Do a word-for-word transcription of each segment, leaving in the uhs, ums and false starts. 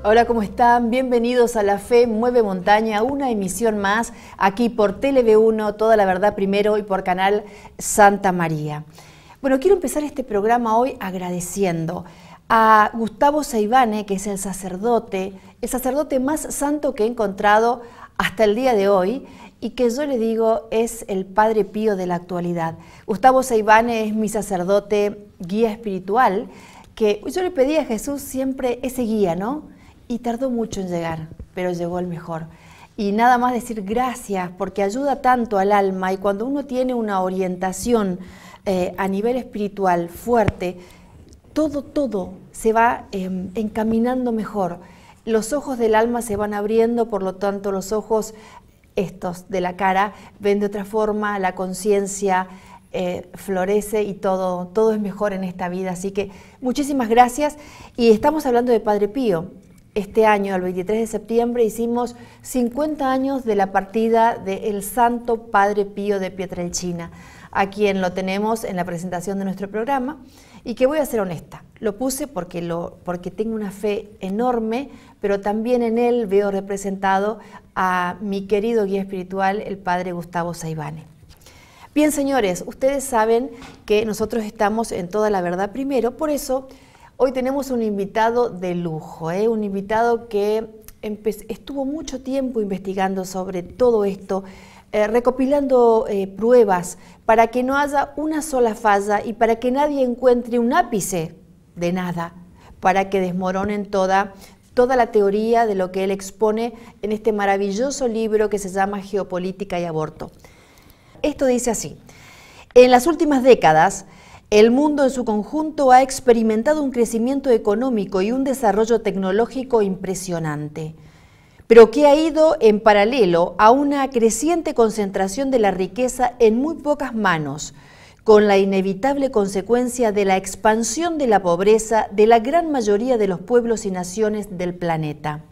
Hola, ¿cómo están? Bienvenidos a La Fe Mueve Montaña, una emisión más aquí por Tele ve uno, Toda la Verdad Primero y por Canal Santa María. Bueno, quiero empezar este programa hoy agradeciendo a Gustavo Seivane, que es el sacerdote, el sacerdote más santo que he encontrado hasta el día de hoy y que yo le digo es el Padre Pío de la actualidad. Gustavo Seivane es mi sacerdote guía espiritual, que yo le pedí a Jesús siempre ese guía, ¿no? Y tardó mucho en llegar, pero llegó el mejor. Y nada más decir gracias, porque ayuda tanto al alma, y cuando uno tiene una orientación eh, a nivel espiritual fuerte, todo, todo se va eh, encaminando mejor. Los ojos del alma se van abriendo, por lo tanto los ojos estos de la cara ven de otra forma, la conciencia eh, florece y todo, todo es mejor en esta vida. Así que muchísimas gracias. Y estamos hablando de Padre Pío. Este año, el veintitrés de septiembre, hicimos cincuenta años de la partida del Santo Padre Pío de Pietrelcina, a quien lo tenemos en la presentación de nuestro programa, y que voy a ser honesta, lo puse porque, lo, porque tengo una fe enorme, pero también en él veo representado a mi querido guía espiritual, el Padre Gustavo Seivane. Bien, señores, ustedes saben que nosotros estamos en Toda la Verdad Primero, por eso hoy tenemos un invitado de lujo, ¿eh? Un invitado que estuvo mucho tiempo investigando sobre todo esto, eh, recopilando eh, pruebas para que no haya una sola falla y para que nadie encuentre un ápice de nada, para que desmoronen toda, toda la teoría de lo que él expone en este maravilloso libro que se llama Geopolítica y Aborto. Esto dice así: en las últimas décadas, el mundo en su conjunto ha experimentado un crecimiento económico y un desarrollo tecnológico impresionante, pero que ha ido en paralelo a una creciente concentración de la riqueza en muy pocas manos, con la inevitable consecuencia de la expansión de la pobreza de la gran mayoría de los pueblos y naciones del planeta.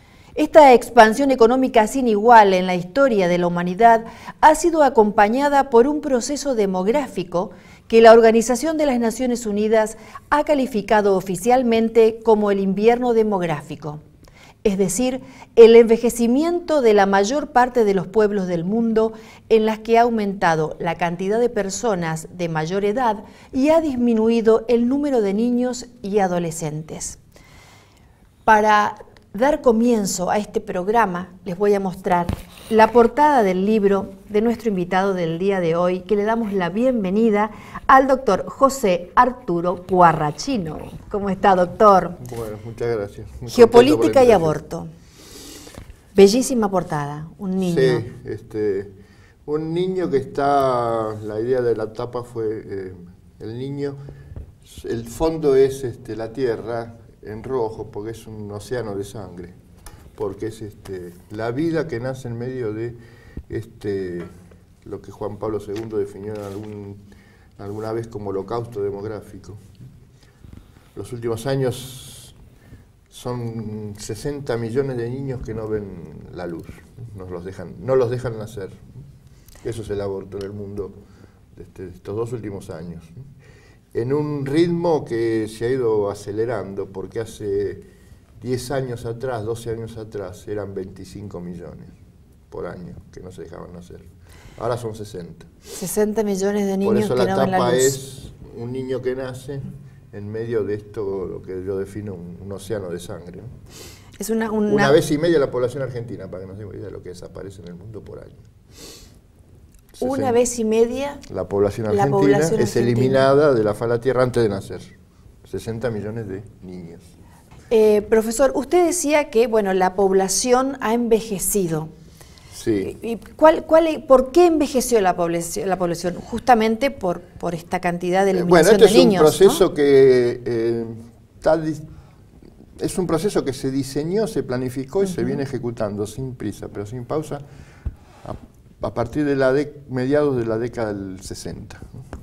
Esta expansión económica sin igual en la historia de la humanidad ha sido acompañada por un proceso demográfico que la Organización de las Naciones Unidas ha calificado oficialmente como el invierno demográfico, es decir, el envejecimiento de la mayor parte de los pueblos del mundo, en las que ha aumentado la cantidad de personas de mayor edad y ha disminuido el número de niños y adolescentes. Para dar comienzo a este programa, les voy a mostrar la portada del libro de nuestro invitado del día de hoy, que le damos la bienvenida al doctor José Arturo Guarrachino. ¿Cómo está, doctor? Bueno, muchas gracias. Muy Geopolítica y Aborto. Bellísima portada, un niño. Sí, este, un niño que está, la idea de la tapa fue eh, el niño, el fondo es este, la tierra en rojo, porque es un océano de sangre, porque es este, la vida que nace en medio de este, lo que Juan Pablo segundo definió en algún, alguna vez como holocausto demográfico. Los últimos años son sesenta millones de niños que no ven la luz, no los dejan, no los dejan nacer. Eso es el aborto en el mundo de, este, de estos dos últimos años. En un ritmo que se ha ido acelerando, porque hace diez años atrás, doce años atrás, eran veinticinco millones por año que no se dejaban nacer. Ahora son sesenta. sesenta millones de niños que no ven la luz. Por eso la tapa es un niño que nace en medio de esto, lo que yo defino un, un océano de sangre, ¿no? Es una, una... una vez y media la población argentina, para que nos demos idea de lo que desaparece en el mundo por año. Una vez y media la población argentina la población es argentina. eliminada de la faz de la Tierra antes de nacer. sesenta millones de niños. Eh, profesor, usted decía que bueno, la población ha envejecido. Sí. ¿Y cuál, cuál, por qué envejeció la población? La población? Justamente por, por esta cantidad de eliminación bueno, este de niños. Bueno, este es un proceso, ¿no? que eh, está, es un proceso que se diseñó, se planificó y uh-huh. se viene ejecutando sin prisa, pero sin pausa, a, a partir de la de, mediados de la década del sesenta.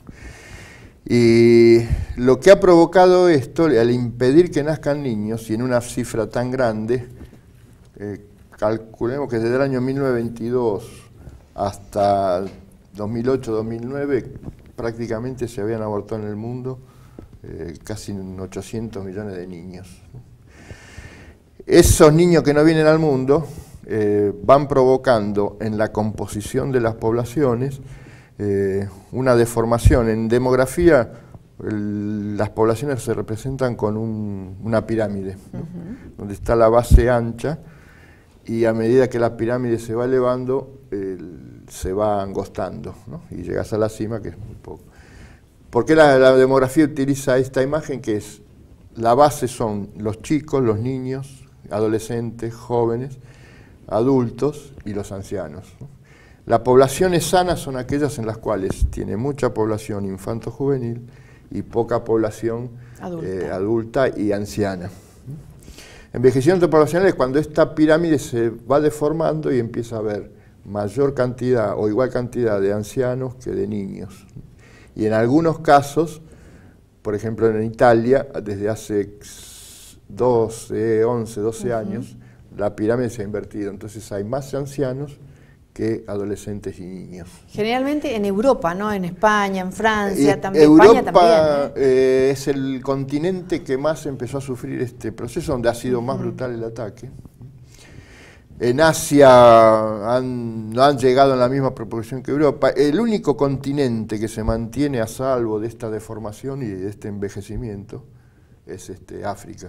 Y lo que ha provocado esto, al impedir que nazcan niños, y en una cifra tan grande, eh, calculemos que desde el año mil novecientos veintidós hasta dos mil ocho dos mil nueve prácticamente se habían abortado en el mundo eh, casi ochocientos millones de niños. Esos niños que no vienen al mundo eh, van provocando en la composición de las poblaciones eh, una deformación. En demografía, el, las poblaciones se representan con un, una pirámide, ¿no? Uh-huh. Donde está la base ancha, y a medida que la pirámide se va elevando, el, se va angostando, ¿no? Y llegas a la cima, que es muy poco. ¿Por qué la, la demografía utiliza esta imagen? Que es, la base son los chicos, los niños, adolescentes, jóvenes, adultos y los ancianos, ¿no? Las poblaciones sanas son aquellas en las cuales tiene mucha población infanto-juvenil y poca población adulta, eh, adulta y anciana. Envejecimiento poblacional es cuando esta pirámide se va deformando y empieza a haber mayor cantidad o igual cantidad de ancianos que de niños. Y en algunos casos, por ejemplo en Italia, desde hace doce, once, doce uh-huh. años, la pirámide se ha invertido. Entonces hay más ancianos que adolescentes y niños. Generalmente en Europa, ¿no? En España, en Francia, eh, también. Europa España también, ¿eh? Eh, es el continente que más empezó a sufrir este proceso, donde ha sido uh-huh. más brutal el ataque. En Asia han, no han llegado en la misma proporción que Europa. El único continente que se mantiene a salvo de esta deformación y de este envejecimiento es este, África.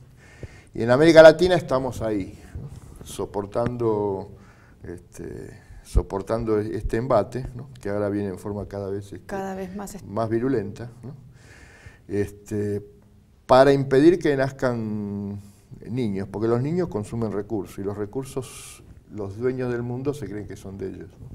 Y en América Latina estamos ahí, ¿no? soportando... Este, soportando este embate, ¿no? Que ahora viene en forma cada vez, este, cada vez más, más virulenta, ¿no? este, para impedir que nazcan niños, porque los niños consumen recursos y los recursos, los dueños del mundo se creen que son de ellos, ¿no?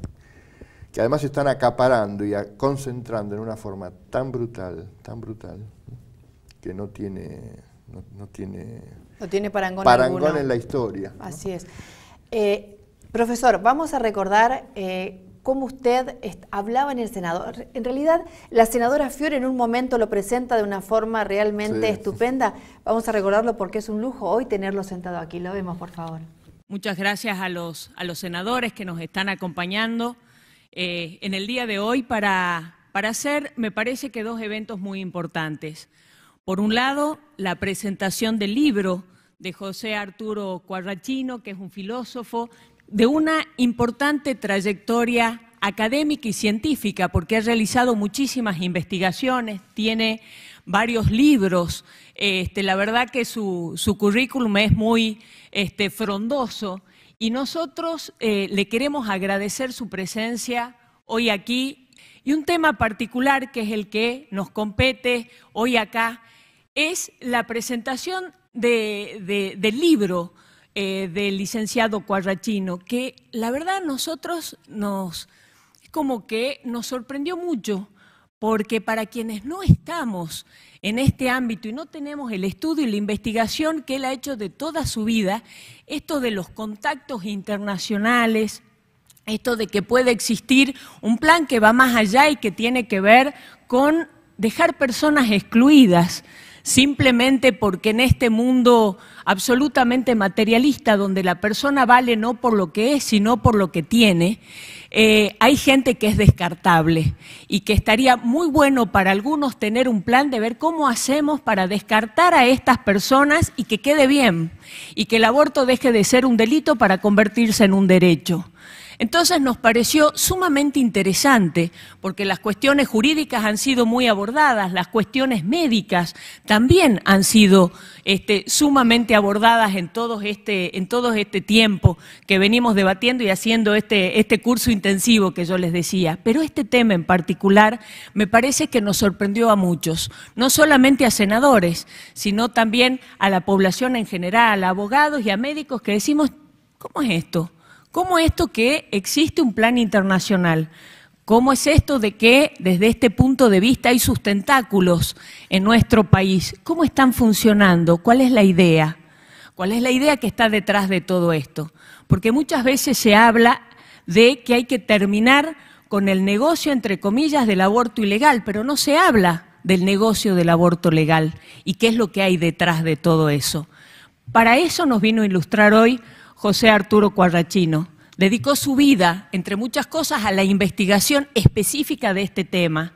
Que además se están acaparando y a, concentrando en una forma tan brutal, tan brutal, ¿no? Que no tiene, no, no tiene, no tiene parangón, parangón alguno en la historia, ¿no? Así es. Eh, Profesor, vamos a recordar eh, cómo usted hablaba en el Senado. En realidad, la senadora Fiore en un momento lo presenta de una forma realmente sí. estupenda. Vamos a recordarlo porque es un lujo hoy tenerlo sentado aquí. Lo vemos, por favor. Muchas gracias a los, a los senadores que nos están acompañando eh, en el día de hoy para, para hacer, me parece que dos eventos muy importantes. Por un lado, la presentación del libro de José Arturo Quarracino, que es un filósofo de una importante trayectoria académica y científica, porque ha realizado muchísimas investigaciones, tiene varios libros, este, la verdad que su, su currículum es muy este, frondoso, y nosotros eh, le queremos agradecer su presencia hoy aquí, y un tema particular que es el que nos compete hoy acá, es la presentación de, de, del libro Eh, del licenciado Quarracino, que la verdad nosotros nos, es como que nos sorprendió mucho, porque para quienes no estamos en este ámbito y no tenemos el estudio y la investigación que él ha hecho de toda su vida, esto de los contactos internacionales, esto de que puede existir un plan que va más allá y que tiene que ver con dejar personas excluidas, simplemente porque en este mundo absolutamente materialista, donde la persona vale no por lo que es, sino por lo que tiene, eh, hay gente que es descartable y que estaría muy bueno para algunos tener un plan de ver cómo hacemos para descartar a estas personas y que quede bien, y que el aborto deje de ser un delito para convertirse en un derecho. Entonces nos pareció sumamente interesante, porque las cuestiones jurídicas han sido muy abordadas, las cuestiones médicas también han sido este, sumamente abordadas en todo, este, en todo este tiempo que venimos debatiendo y haciendo este, este curso intensivo que yo les decía. Pero este tema en particular me parece que nos sorprendió a muchos, no solamente a senadores, sino también a la población en general, a abogados y a médicos que decimos, ¿cómo es esto? ¿Cómo es esto que existe un plan internacional? ¿Cómo es esto de que desde este punto de vista hay sus tentáculos en nuestro país? ¿Cómo están funcionando? ¿Cuál es la idea? ¿Cuál es la idea que está detrás de todo esto? Porque muchas veces se habla de que hay que terminar con el negocio, entre comillas, del aborto ilegal, pero no se habla del negocio del aborto legal y qué es lo que hay detrás de todo eso. Para eso nos vino a ilustrar hoy José Arturo Quarracino. Dedicó su vida, entre muchas cosas, a la investigación específica de este tema.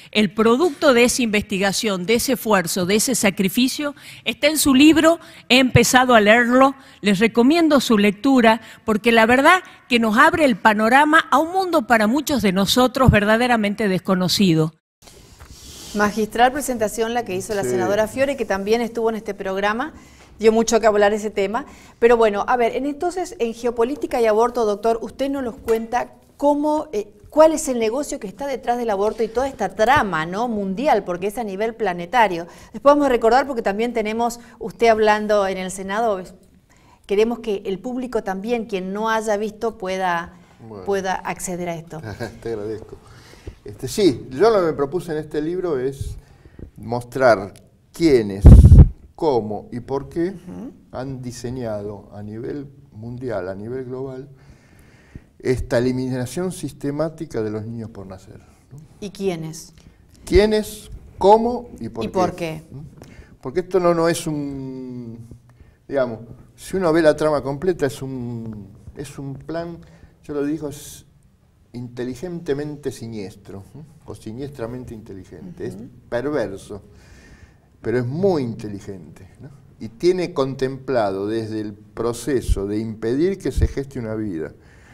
El producto de esa investigación, de ese esfuerzo, de ese sacrificio, está en su libro. He empezado a leerlo, les recomiendo su lectura, porque la verdad que nos abre el panorama a un mundo para muchos de nosotros verdaderamente desconocido. Magistral presentación la que hizo la sí. senadora Fiore, que también estuvo en este programa. Dio mucho que hablar ese tema. Pero bueno, a ver, entonces en geopolítica y aborto, doctor, usted nos los cuenta cómo, eh, cuál es el negocio que está detrás del aborto y toda esta trama, ¿no?, mundial, porque es a nivel planetario. Después vamos a recordar, porque también tenemos usted hablando en el Senado, queremos que el público también, quien no haya visto, pueda, bueno. pueda acceder a esto. Te agradezco. Este, sí, yo lo que me propuse en este libro es mostrar quiénes, cómo y por qué uh-huh. han diseñado a nivel mundial, a nivel global, esta eliminación sistemática de los niños por nacer, ¿no? ¿Y quiénes? ¿Quiénes, cómo y por ¿Y qué? por qué? Porque esto no, no es un, digamos, si uno ve la trama completa, es un, es un plan, yo lo digo, es inteligentemente siniestro, ¿no?, o siniestramente inteligente, uh-huh. es perverso, pero es muy inteligente, ¿no? Y tiene contemplado desde el proceso de impedir que se geste una vida,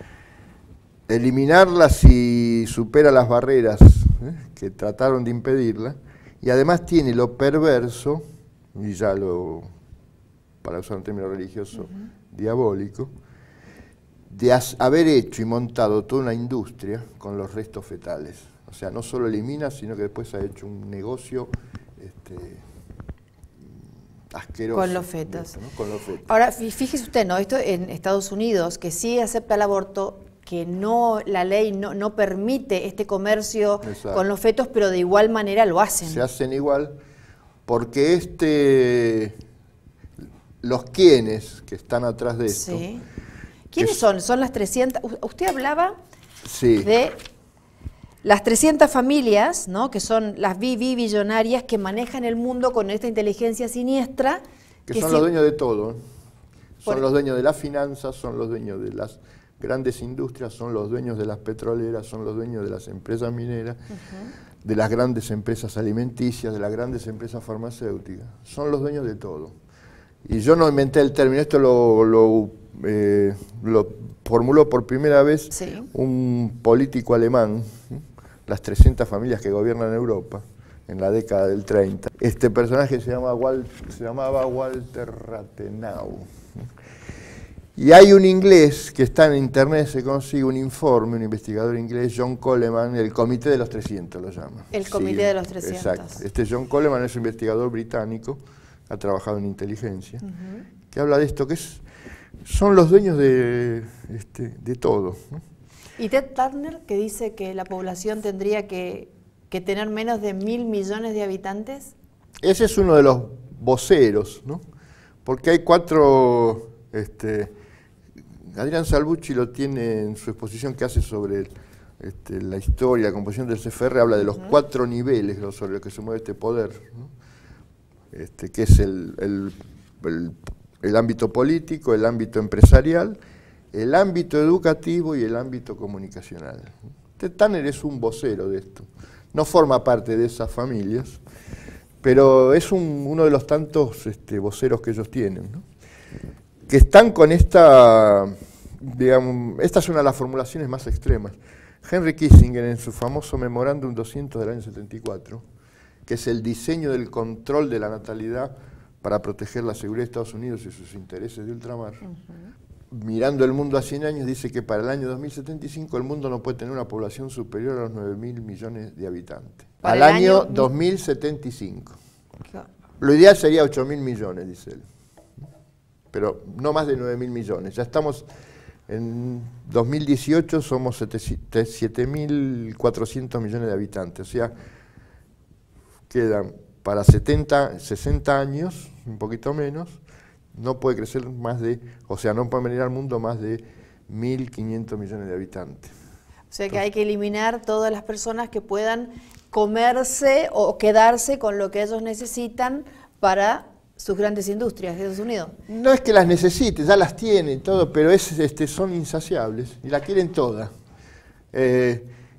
eliminarla si supera las barreras ¿eh? que trataron de impedirla, y además tiene lo perverso, y ya lo, para usar un término religioso, uh-huh. diabólico, de haber hecho y montado toda una industria con los restos fetales. O sea, no solo elimina, sino que después ha hecho un negocio este, asqueroso. Con los fetos. Esto, ¿no? Con los fetos. Ahora, fíjese usted, ¿no?, esto en Estados Unidos, que sí acepta el aborto, que no, la ley no, no permite este comercio Exacto. con los fetos, pero de igual manera lo hacen. Se hacen igual, porque este, los quienes que están atrás de esto... Sí. ¿Quiénes son? Son las trescientas... Usted hablaba sí. de las trescientas familias, ¿no?, que son las billonarias que manejan el mundo con esta inteligencia siniestra. Que, que son si... los dueños de todo. Son Por... los dueños de las finanzas, son los dueños de las grandes industrias, son los dueños de las petroleras, son los dueños de las empresas mineras, uh-huh. de las grandes empresas alimenticias, de las grandes empresas farmacéuticas. Son los dueños de todo. Y yo no inventé el término, esto lo... lo Eh, lo formuló por primera vez sí. un político alemán, ¿sí?, las trescientas familias que gobiernan Europa en la década del treinta. Este personaje se, llama Wal, se llamaba Walter Rathenau. Y hay un inglés que está en internet, se consigue un informe, un investigador inglés, John Coleman, el Comité de los trescientos lo llama. El Comité sí, de los trescientos. Exacto. Este John Coleman es un investigador británico, ha trabajado en inteligencia, uh-huh. que habla de esto, que es son los dueños de, este, de todo, ¿no? ¿Y Ted Turner, que dice que la población tendría que, que tener menos de mil millones de habitantes? Ese es uno de los voceros, ¿no? Porque hay cuatro... Este, Adrián Salvucci lo tiene en su exposición que hace sobre este, la historia, la composición del C F R, habla de los uh-huh. cuatro niveles sobre los que se mueve este poder, ¿no? Este, que es el... el, el el ámbito político, el ámbito empresarial, el ámbito educativo y el ámbito comunicacional. Ted Turner es un vocero de esto. No forma parte de esas familias, pero es un, uno de los tantos este, voceros que ellos tienen, ¿no?, que están con esta, digamos, esta es una de las formulaciones más extremas. Henry Kissinger, en su famoso memorándum doscientos del año setenta y cuatro, que es el diseño del control de la natalidad para proteger la seguridad de Estados Unidos y sus intereses de ultramar, uh-huh. mirando el mundo a cien años, dice que para el año dos mil setenta y cinco el mundo no puede tener una población superior a los nueve mil millones de habitantes. Al año, año dos mil setenta y cinco. Claro. Lo ideal sería ocho mil millones, dice él. Pero no más de nueve mil millones. Ya estamos en dos mil dieciocho, somos siete mil cuatrocientos millones de habitantes. O sea, quedan para setenta, sesenta años, un poquito menos, no puede crecer más de, o sea, no puede venir al mundo más de mil quinientos millones de habitantes. O sea que hay que eliminar todas las personas que puedan comerse o quedarse con lo que ellos necesitan para sus grandes industrias de Estados Unidos. No es que las necesite, ya las tiene todo, pero es, este, son insaciables y la quieren todas. Eh,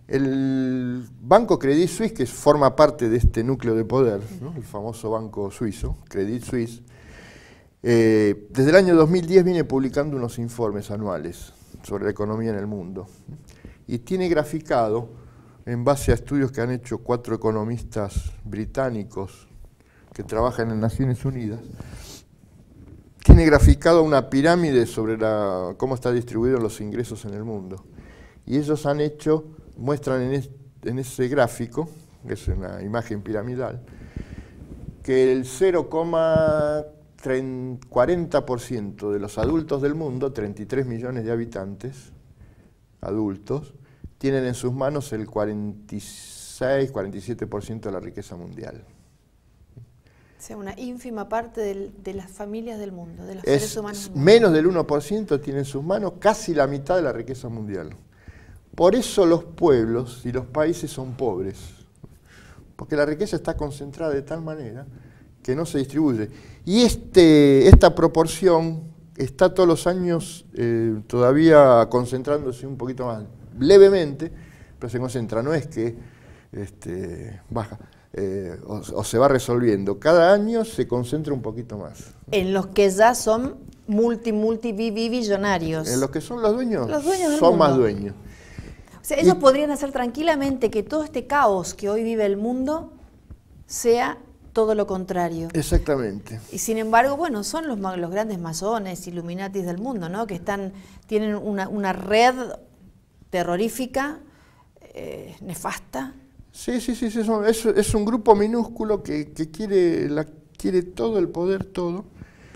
El banco Credit Suisse, que forma parte de este núcleo de poder, ¿no? El famoso banco suizo, Credit Suisse, eh, desde el año dos mil diez viene publicando unos informes anuales sobre la economía en el mundo. Y tiene graficado, en base a estudios que han hecho cuatro economistas británicos que trabajan en Naciones Unidas, tiene graficado una pirámide sobre la, cómo están distribuidos los ingresos en el mundo. Y ellos han hecho, muestran en, es, en ese gráfico, que es una imagen piramidal, que el cero coma cuarenta por ciento de los adultos del mundo, treinta y tres millones de habitantes adultos, tienen en sus manos el cuarenta y seis, cuarenta y siete por ciento de la riqueza mundial. O sea, una ínfima parte del, de las familias del mundo, de los es seres humanos. Menos del uno por ciento tiene en sus manos casi la mitad de la riqueza mundial. Por eso los pueblos y los países son pobres, porque la riqueza está concentrada de tal manera que no se distribuye. Y este, esta proporción está todos los años eh, todavía concentrándose un poquito más, levemente, pero se concentra, no es que este, baja, eh, o, o se va resolviendo. Cada año se concentra un poquito más. En los que ya son multi, multi, billonarios. En los que son los dueños, los dueños del son mundo. más dueños. O sea, ellos y, podrían hacer tranquilamente que todo este caos que hoy vive el mundo sea todo lo contrario. Exactamente. Y sin embargo, bueno, son los, los grandes masones, Illuminatis del mundo, ¿no? Que están, tienen una, una red terrorífica, eh, nefasta. Sí, sí, sí, sí son, es, es un grupo minúsculo que, que quiere, la, quiere todo el poder, todo.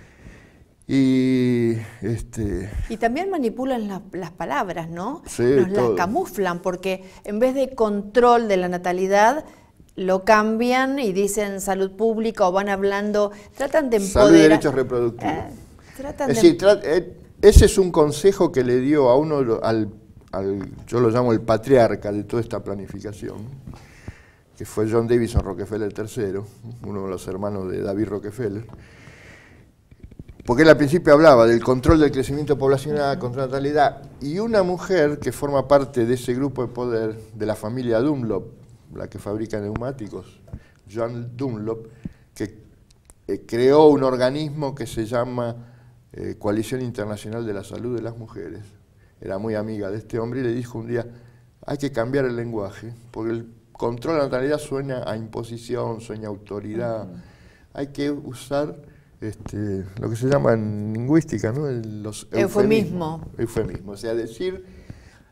Y, este... y también manipulan la, las palabras, ¿no? Sí, Nos todo. las camuflan, porque en vez de control de la natalidad, lo cambian y dicen salud pública o van hablando, tratan de empoderar. Salud y derechos reproductivos. Eh, tratan es de... decir, tra eh, ese es un consejo que le dio a uno, al, al, yo lo llamo el patriarca de toda esta planificación, que fue John Davison Rockefeller tercero, uno de los hermanos de David Rockefeller, porque él al principio hablaba del control del crecimiento poblacional, contra la natalidad, y una mujer que forma parte de ese grupo de poder, de la familia Dunlop, la que fabrica neumáticos, Joan Dunlop, que eh, creó un organismo que se llama eh, Coalición Internacional de la Salud de las Mujeres. Era muy amiga de este hombre y le dijo un día, hay que cambiar el lenguaje, porque el control de la natalidad suena a imposición, suena a autoridad. Uh-huh. Hay que usar este, lo que se llama en lingüística, ¿no? El, los eufemismo. Eufemismo, o sea, decir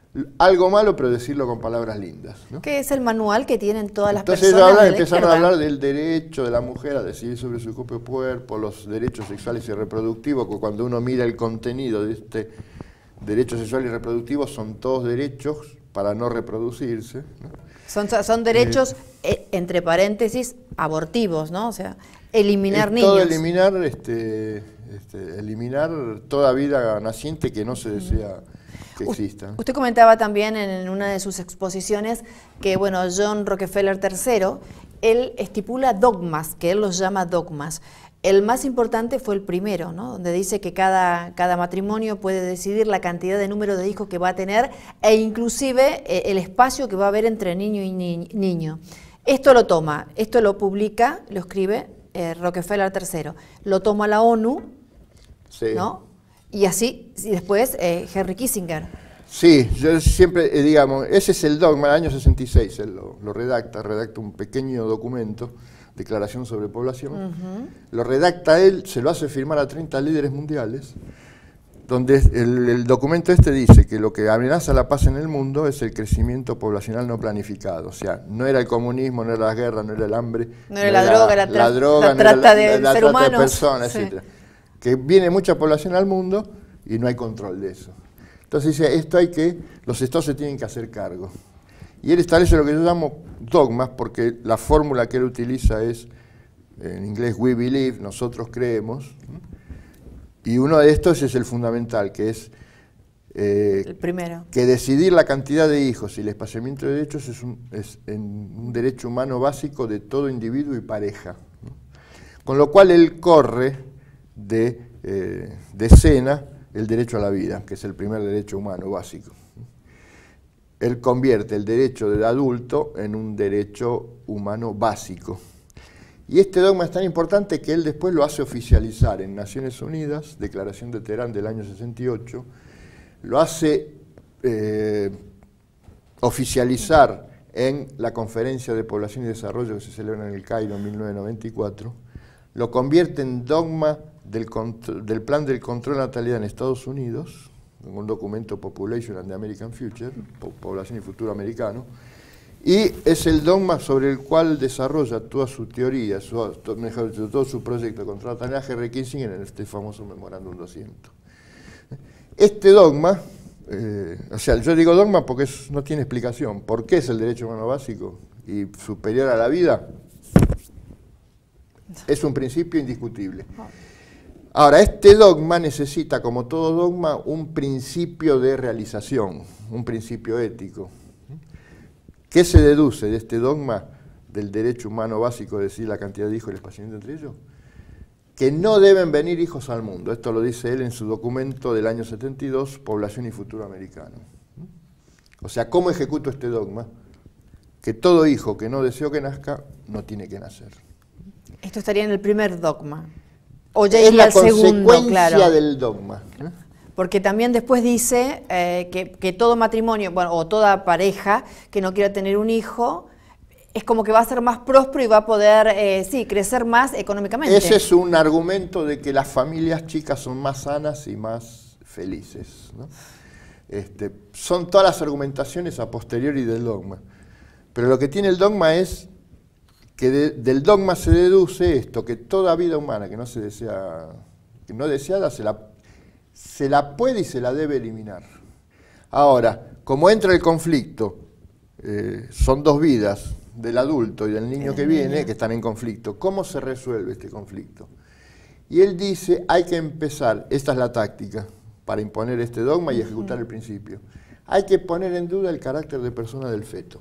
algo malo, pero decirlo con palabras lindas, ¿no? Que es el manual que tienen todas las Entonces personas hablan, de la empezaron izquierda. a hablar del derecho de la mujer a decidir sobre su propio cuerpo, los derechos sexuales y reproductivos, que cuando uno mira el contenido de este derecho sexual y reproductivo son todos derechos para no reproducirse, ¿no? Son, son derechos, eh, entre paréntesis, abortivos, ¿no? O sea, eliminar es niños. Todo eliminar, este, este, eliminar toda vida naciente que no se desea que exista. Usted comentaba también en una de sus exposiciones que, bueno, John Rockefeller tercero, él estipula dogmas, que él los llama dogmas. El más importante fue el primero, ¿no? Donde dice que cada, cada matrimonio puede decidir la cantidad de número de hijos que va a tener e inclusive eh, el espacio que va a haber entre niño y ni niño. Esto lo toma, esto lo publica, lo escribe eh, Rockefeller tercero, lo toma la ONU, sí. ¿no? Y así, y después eh, Henry Kissinger. Sí, yo siempre, eh, digamos, ese es el dogma del año sesenta y seis, él lo, lo redacta, redacta un pequeño documento, Declaración sobre Población, uh-huh. Lo redacta él, se lo hace firmar a treinta líderes mundiales, donde el, el documento este dice que lo que amenaza la paz en el mundo es el crecimiento poblacional no planificado, o sea, no era el comunismo, no era la guerra, no era el hambre, no era no la, droga, la, tra la droga, la trata no era de, la, la ser trata humanos, de personas, sí. etcétera. Que viene mucha población al mundo y no hay control de eso. Entonces dice, esto hay que, los estados se tienen que hacer cargo. Y él establece lo que yo llamo dogmas, porque la fórmula que él utiliza es, en inglés, we believe, nosotros creemos, y uno de estos es el fundamental, que es, eh, el primero. que decidir la cantidad de hijos y el espaciamiento de derechos es un, es un derecho humano básico de todo individuo y pareja, ¿no? Con lo cual él corre de, eh, de escena el derecho a la vida, que es el primer derecho humano básico. él convierte el derecho del adulto en un derecho humano básico. Y este dogma es tan importante que él después lo hace oficializar en Naciones Unidas, Declaración de Teherán del año sesenta y ocho, lo hace eh, oficializar en la Conferencia de Población y Desarrollo que se celebra en el Cairo en mil novecientos noventa y cuatro, lo convierte en dogma del, del Plan del Control de Natalidad en Estados Unidos, en un documento Population and the American Future, Población y Futuro Americano, y es el dogma sobre el cual desarrolla toda su teoría, su, mejor dicho, todo su proyecto contra la natalidad Henry Kissinger en este famoso Memorándum doscientos. Este dogma, eh, o sea, yo digo dogma porque es, no tiene explicación. ¿Por qué es el derecho humano básico y superior a la vida? Es un principio indiscutible. Ahora, este dogma necesita, como todo dogma, un principio de realización, un principio ético. ¿Qué se deduce de este dogma del derecho humano básico, es decir, la cantidad de hijos y el espaciamiento entre ellos? Que no deben venir hijos al mundo. Esto lo dice él en su documento del año setenta y dos, Población y Futuro Americano. O sea, ¿cómo ejecuto este dogma? Que todo hijo que no deseo que nazca, no tiene que nacer. Esto estaría en el primer dogma. O ya iría al segundo, claro. Es la consecuencia del dogma. ¿eh? Porque también después dice eh, que, que todo matrimonio, bueno, o toda pareja que no quiera tener un hijo, es como que va a ser más próspero y va a poder, eh, sí, crecer más económicamente. Ese es un argumento de que las familias chicas son más sanas y más felices, ¿no? Este, son todas las argumentaciones a posteriori del dogma. Pero lo que tiene el dogma es que de, del dogma se deduce esto, que toda vida humana que no se desea, que no deseada, se la, se la puede y se la debe eliminar. Ahora, como entra el conflicto, eh, son dos vidas, del adulto y del niño que viene, que están en conflicto. ¿Cómo se resuelve este conflicto? Y él dice, hay que empezar, esta es la táctica, para imponer este dogma y ejecutar el principio. Hay que poner en duda el carácter de persona del feto.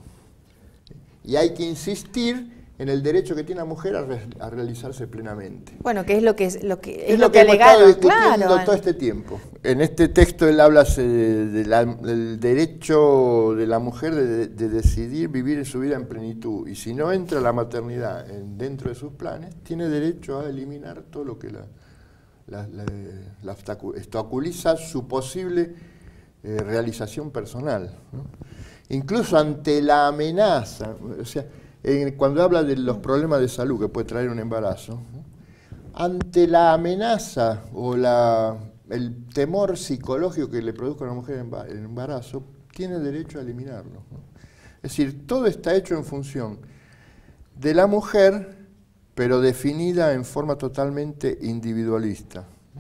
Y hay que insistir en el derecho que tiene la mujer a, re, a realizarse plenamente. Bueno, que es lo que es lo que es, es lo que, que hemos estado discutiendo claro, todo este tiempo. En este texto él habla de, de la, del derecho de la mujer de, de decidir vivir su vida en plenitud. Y si no entra la maternidad en, dentro de sus planes, tiene derecho a eliminar todo lo que la, la, la, la obstaculiza su posible eh, realización personal, ¿no? Incluso ante la amenaza, o sea, cuando habla de los problemas de salud que puede traer un embarazo, ante la amenaza o la, el temor psicológico que le produzca a una mujer el embarazo, tiene derecho a eliminarlo. Es decir, todo está hecho en función de la mujer, pero definida en forma totalmente individualista.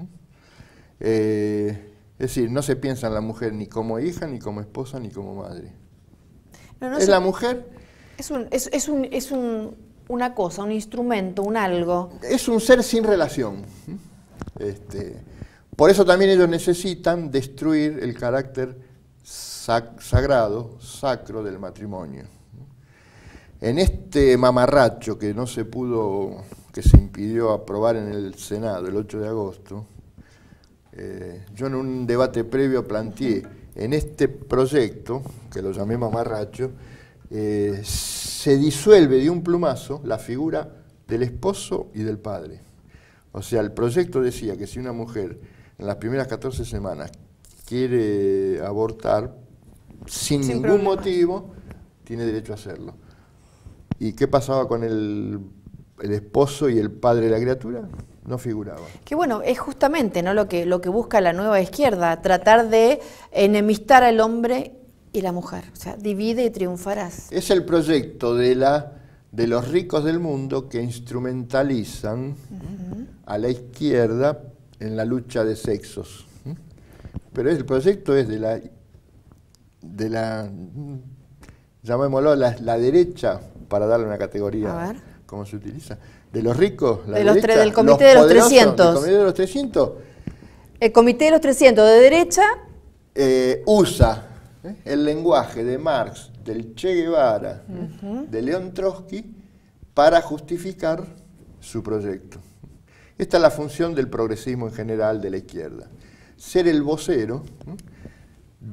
Eh, es decir, no se piensa en la mujer ni como hija, ni como esposa, ni como madre. No, no es se... la mujer... Es, un, es, es, un, es un, una cosa, un instrumento, un algo. Es un ser sin relación. Este, por eso también ellos necesitan destruir el carácter sac, sagrado, sacro del matrimonio. En este mamarracho que no se pudo, que se impidió aprobar en el Senado el ocho de agosto, eh, yo en un debate previo planteé, en este proyecto, que lo llamé mamarracho, Eh, se disuelve de un plumazo la figura del esposo y del padre. O sea, el proyecto decía que si una mujer en las primeras catorce semanas quiere abortar sin, sin ningún problema. motivo, tiene derecho a hacerlo. ¿Y qué pasaba con el, el esposo y el padre de la criatura? No figuraba. Que bueno, es justamente, ¿no?, lo que, lo que busca la nueva izquierda, tratar de enemistar al hombre y la mujer, o sea, divide y triunfarás. Es el proyecto de, la, de los ricos del mundo que instrumentalizan uh-huh. a la izquierda en la lucha de sexos. Pero el proyecto es de la, de la llamémoslo, la, la derecha, para darle una categoría, ¿cómo se utiliza? De los ricos, la de los derecha, del comité de los trescientos. ¿El comité de los trescientos? El comité de los trescientos de derecha eh, usa el lenguaje de Marx, del Che Guevara, uh-huh. de León Trotsky, para justificar su proyecto. Esta es la función del progresismo en general de la izquierda. Ser el vocero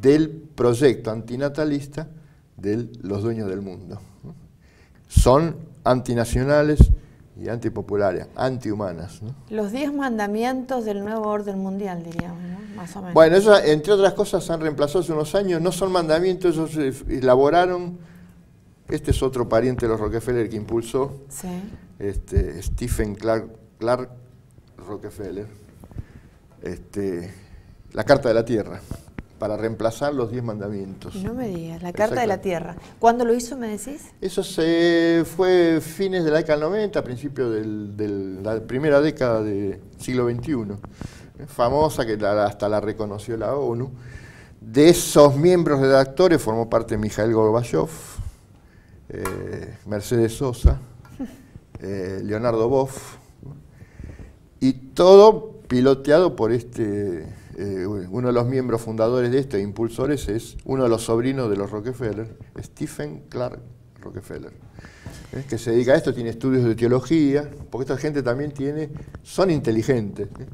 del proyecto antinatalista de los dueños del mundo. Son antinacionales y antipopulares, antihumanas, ¿no? Los diez mandamientos del nuevo orden mundial, diríamos, ¿no? Más o menos. Bueno, eso, entre otras cosas, se han reemplazado hace unos años, no son mandamientos, ellos elaboraron, este es otro pariente de los Rockefeller que impulsó, sí. este, Stephen Clark, Clark Rockefeller, este, la Carta de la Tierra, para reemplazar los diez mandamientos. No me digas, la Carta de la Tierra. ¿Cuándo lo hizo, me decís? Eso se fue fines de la década del noventa, principios de la primera década del siglo veintiuno. Famosa, que la, hasta la reconoció la ONU. De esos miembros redactores formó parte Mikhail Gorbachev, eh, Mercedes Sosa, eh, Leonardo Boff, y todo piloteado por este... Eh, uno de los miembros fundadores de esto, e impulsores, es uno de los sobrinos de los Rockefeller, Stephen Clark Rockefeller, ¿eh? que se dedica a esto, tiene estudios de teología, porque esta gente también tiene, son inteligentes, ¿eh?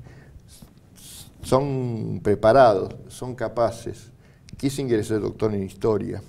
son preparados, son capaces. Kissinger es el doctor en historia.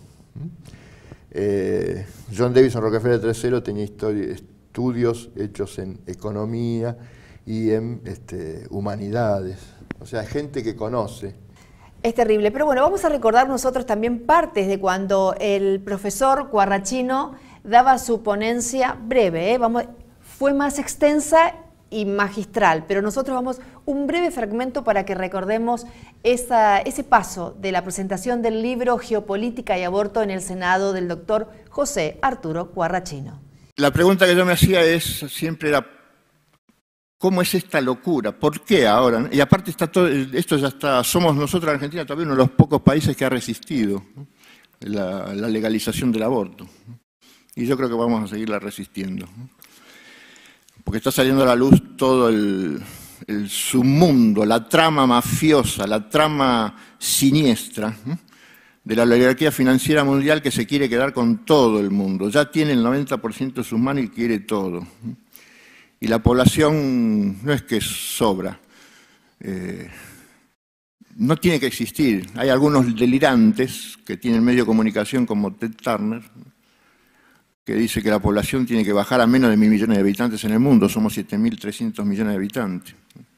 Eh, John Davison Rockefeller tercero tenía historia, estudios hechos en economía y en este, humanidades. O sea, gente que conoce. Es terrible, pero bueno, vamos a recordar nosotros también partes de cuando el profesor Quarrachino daba su ponencia breve, ¿eh? Vamos, fue más extensa y magistral, pero nosotros vamos un breve fragmento para que recordemos esa, ese paso de la presentación del libro Geopolítica y Aborto en el Senado del doctor José Arturo Quarrachino. La pregunta que yo me hacía es, siempre era, ¿cómo es esta locura? ¿Por qué ahora? Y aparte está todo, esto ya está, somos nosotros en Argentina todavía uno de los pocos países que ha resistido la, la legalización del aborto. Y yo creo que vamos a seguirla resistiendo. Porque está saliendo a la luz todo el, el submundo, la trama mafiosa, la trama siniestra de la oligarquía financiera mundial que se quiere quedar con todo el mundo. Ya tiene el noventa por ciento de sus manos y quiere todo. Y la población no es que sobra, eh, no tiene que existir. Hay algunos delirantes que tienen medio de comunicación como Ted Turner, que dice que la población tiene que bajar a menos de mil millones de habitantes en el mundo, somos siete mil trescientos millones de habitantes.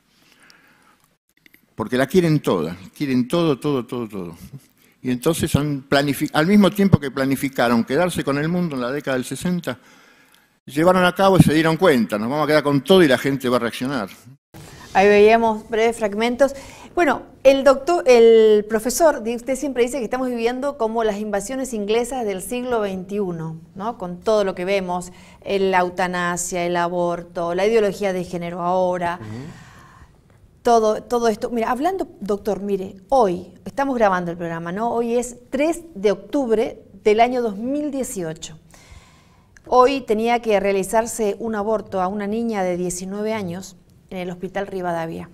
Porque la quieren toda, quieren todo, todo, todo, todo. Y entonces han planificado, al mismo tiempo que planificaron quedarse con el mundo en la década del sesenta, llevaron a cabo y se dieron cuenta, nos vamos a quedar con todo y la gente va a reaccionar. Ahí veíamos breves fragmentos. Bueno, el doctor, el profesor, usted siempre dice que estamos viviendo como las invasiones inglesas del siglo veintiuno, ¿no? Con todo lo que vemos, la eutanasia, el aborto, la ideología de género ahora, uh-huh. todo, todo esto. Mira, hablando, doctor, mire, hoy, estamos grabando el programa, ¿no? Hoy es tres de octubre del año dos mil dieciocho. Hoy tenía que realizarse un aborto a una niña de diecinueve años en el Hospital Rivadavia.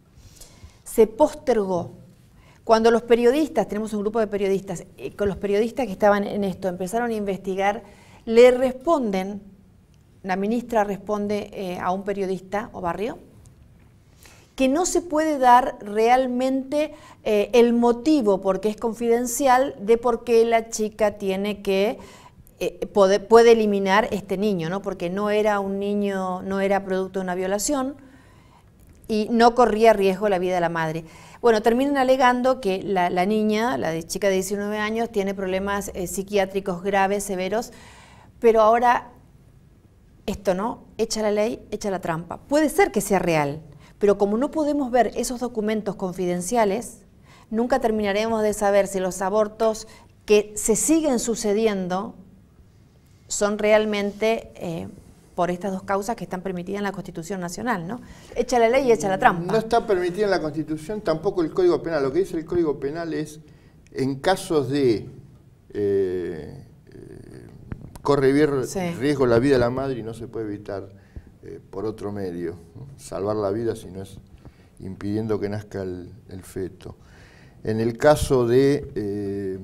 Se postergó. Cuando los periodistas, tenemos un grupo de periodistas, eh, con los periodistas que estaban en esto, empezaron a investigar, le responden, la ministra responde eh, a un periodista o barrio, que no se puede dar realmente eh, el motivo, porque es confidencial, de por qué la chica tiene que, eh, puede, puede eliminar este niño, ¿no? Porque no era un niño, no era producto de una violación, y no corría riesgo la vida de la madre. Bueno, terminan alegando que la, la niña, la de chica de diecinueve años, tiene problemas eh, psiquiátricos graves, severos, pero ahora esto no, echa la ley, echa la trampa. Puede ser que sea real, pero como no podemos ver esos documentos confidenciales, nunca terminaremos de saber si los abortos que se siguen sucediendo son realmente... Eh, por estas dos causas que están permitidas en la Constitución Nacional, ¿no? Echa la ley y echa la trampa. No está permitida en la Constitución, tampoco el Código Penal. Lo que dice el Código Penal es, en casos de eh, eh, corre sí. riesgo la vida de la madre y no se puede evitar eh, por otro medio, ¿no? Salvar la vida, si no es impidiendo que nazca el, el feto. En el caso de eh,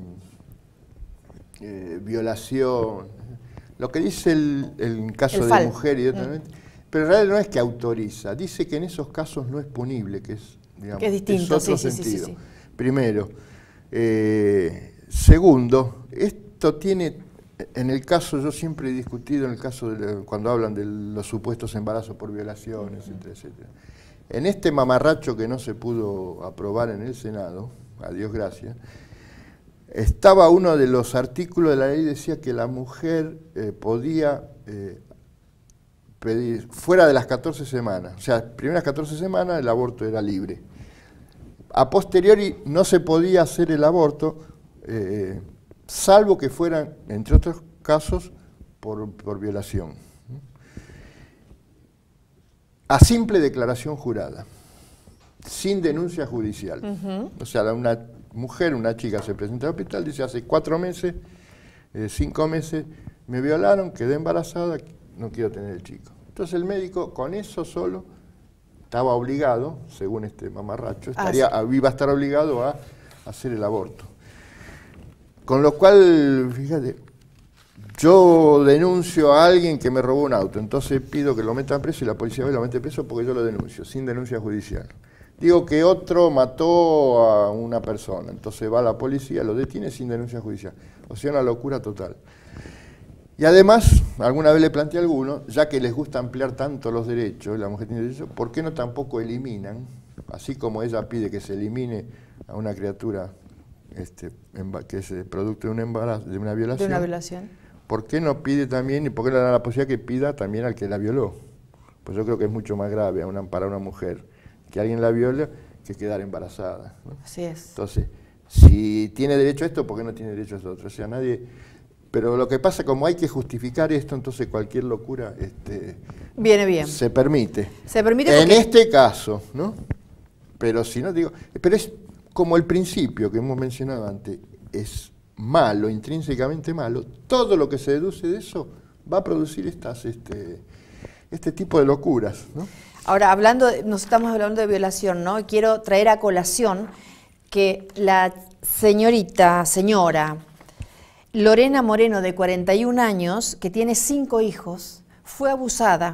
eh, violación... Lo que dice el, el caso el de mujer y otra, mm. pero en realidad no es que autoriza, dice que en esos casos no es punible, que es, digamos, que es distinto, es otro sí, sentido. Sí, sí, sí. Primero, Eh, segundo, esto tiene, en el caso, yo siempre he discutido en el caso de cuando hablan de los supuestos embarazos por violación, etcétera, etcétera. En este mamarracho que no se pudo aprobar en el Senado, a Dios gracias, estaba uno de los artículos de la ley, decía que la mujer eh, podía eh, pedir, fuera de las catorce semanas, o sea, primeras catorce semanas el aborto era libre. A posteriori no se podía hacer el aborto, eh, salvo que fueran, entre otros casos, por, por violación. A simple declaración jurada, sin denuncia judicial. Uh-huh. O sea, una mujer, una chica se presenta al hospital, dice, hace cuatro meses, eh, cinco meses, me violaron, quedé embarazada, no quiero tener el chico. Entonces el médico, con eso solo, estaba obligado, según este mamarracho, estaría, ah, sí. iba a estar obligado a hacer el aborto. Con lo cual, fíjate, yo denuncio a alguien que me robó un auto, entonces pido que lo metan preso y la policía ve lo mete preso porque yo lo denuncio, sin denuncia judicial. Digo que otro mató a una persona, entonces va la policía, lo detiene sin denuncia judicial. O sea, una locura total. Y además, alguna vez le planteé a alguno, ya que les gusta ampliar tanto los derechos, la mujer tiene derechos, ¿por qué no tampoco eliminan, así como ella pide que se elimine a una criatura este, que es producto de un embarazo, de una violación? De una violación. ¿Por qué no pide también, y por qué no le da la posibilidad que pida también al que la violó? Pues yo creo que es mucho más grave una, para una mujer que alguien la viole que quedar embarazada, ¿no? Así es. Entonces, si tiene derecho a esto, ¿por qué no tiene derecho a esto otro? O sea, nadie... Pero lo que pasa, como hay que justificar esto, entonces cualquier locura este, viene bien. Se permite. Se permite porque... En este caso, ¿no? Pero si no digo... Pero es como el principio que hemos mencionado antes, es malo, intrínsecamente malo, todo lo que se deduce de eso va a producir estas, este, este tipo de locuras, ¿no? Ahora, hablando, de, nos estamos hablando de violación, ¿no? Quiero traer a colación que la señorita, señora Lorena Moreno, de cuarenta y un años, que tiene cinco hijos, fue abusada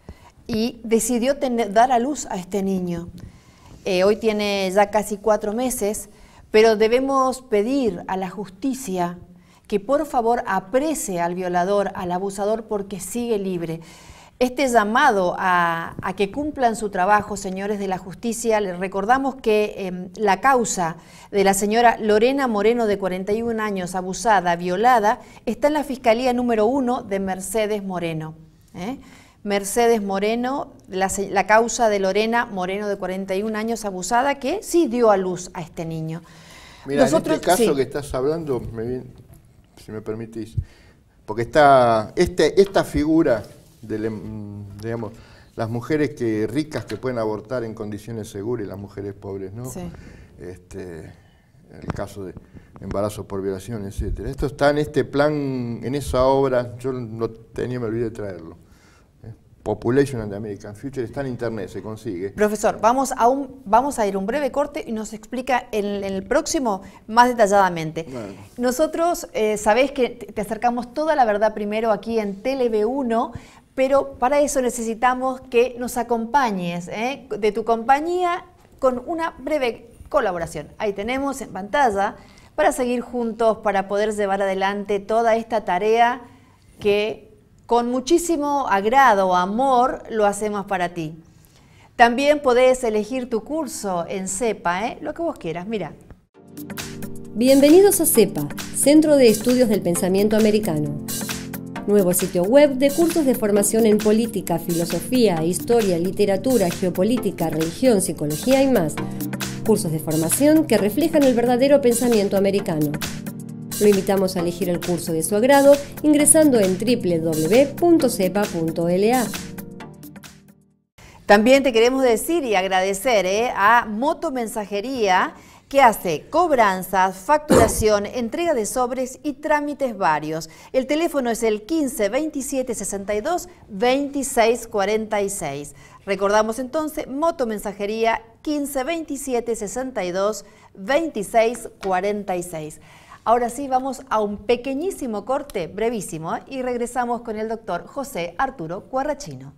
y decidió tener, dar a luz a este niño. Eh, hoy tiene ya casi cuatro meses, pero debemos pedir a la justicia que por favor aprese al violador, al abusador, porque sigue libre. Este llamado a, a que cumplan su trabajo, señores de la justicia, les recordamos que eh, la causa de la señora Lorena Moreno, de cuarenta y un años, abusada, violada, está en la Fiscalía número uno de Mercedes Moreno. ¿eh? Mercedes Moreno, la, la causa de Lorena Moreno, de cuarenta y un años, abusada, que sí dio a luz a este niño. Mira, Nosotros, en este caso sí. que estás hablando, me viene, si me permitís, porque está este, esta figura... De, digamos, las mujeres que ricas que pueden abortar en condiciones seguras y las mujeres pobres, ¿no? Sí. Este, el caso de embarazo por violación, etcétera. Esto está en este plan, en esa obra, yo no tenía, me olvidé de traerlo. ¿eh? Population and the American Future, está en internet, se consigue. Profesor, vamos a, un, vamos a ir un breve corte y nos explica en, en el próximo más detalladamente. Bueno. Nosotros, eh, sabés que te acercamos toda la verdad primero aquí en T L V uno, pero para eso necesitamos que nos acompañes, ¿eh? de tu compañía, con una breve colaboración. Ahí tenemos en pantalla, para seguir juntos, para poder llevar adelante toda esta tarea que con muchísimo agrado, amor, lo hacemos para ti. También podés elegir tu curso en CEPA, ¿eh? lo que vos quieras, mira. Bienvenidos a CEPA, Centro de Estudios del Pensamiento Americano. Nuevo sitio web de cursos de formación en política, filosofía, historia, literatura, geopolítica, religión, psicología y más. Cursos de formación que reflejan el verdadero pensamiento americano. Lo invitamos a elegir el curso de su agrado ingresando en doble u doble u doble u punto cepa punto l a. También te queremos decir y agradecer ¿eh? a Moto Mensajería, que hace cobranzas, facturación, entrega de sobres y trámites varios. El teléfono es el quince veintisiete sesenta y dos veintiséis cuarenta y seis. Recordamos entonces, Moto Mensajería quince veintisiete sesenta y dos veintiséis cuarenta y seis. Ahora sí, vamos a un pequeñísimo corte, brevísimo, ¿eh? y regresamos con el doctor José Arturo Cuarrachino.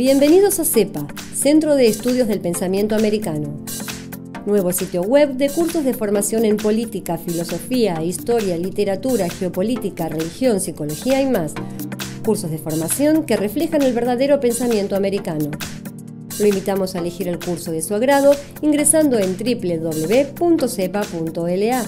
Bienvenidos a CEPA, Centro de Estudios del Pensamiento Americano. Nuevo sitio web de cursos de formación en política, filosofía, historia, literatura, geopolítica, religión, psicología y más. Cursos de formación que reflejan el verdadero pensamiento americano. Lo invitamos a elegir el curso de su agrado ingresando en doble u doble u doble u punto cepa punto l a.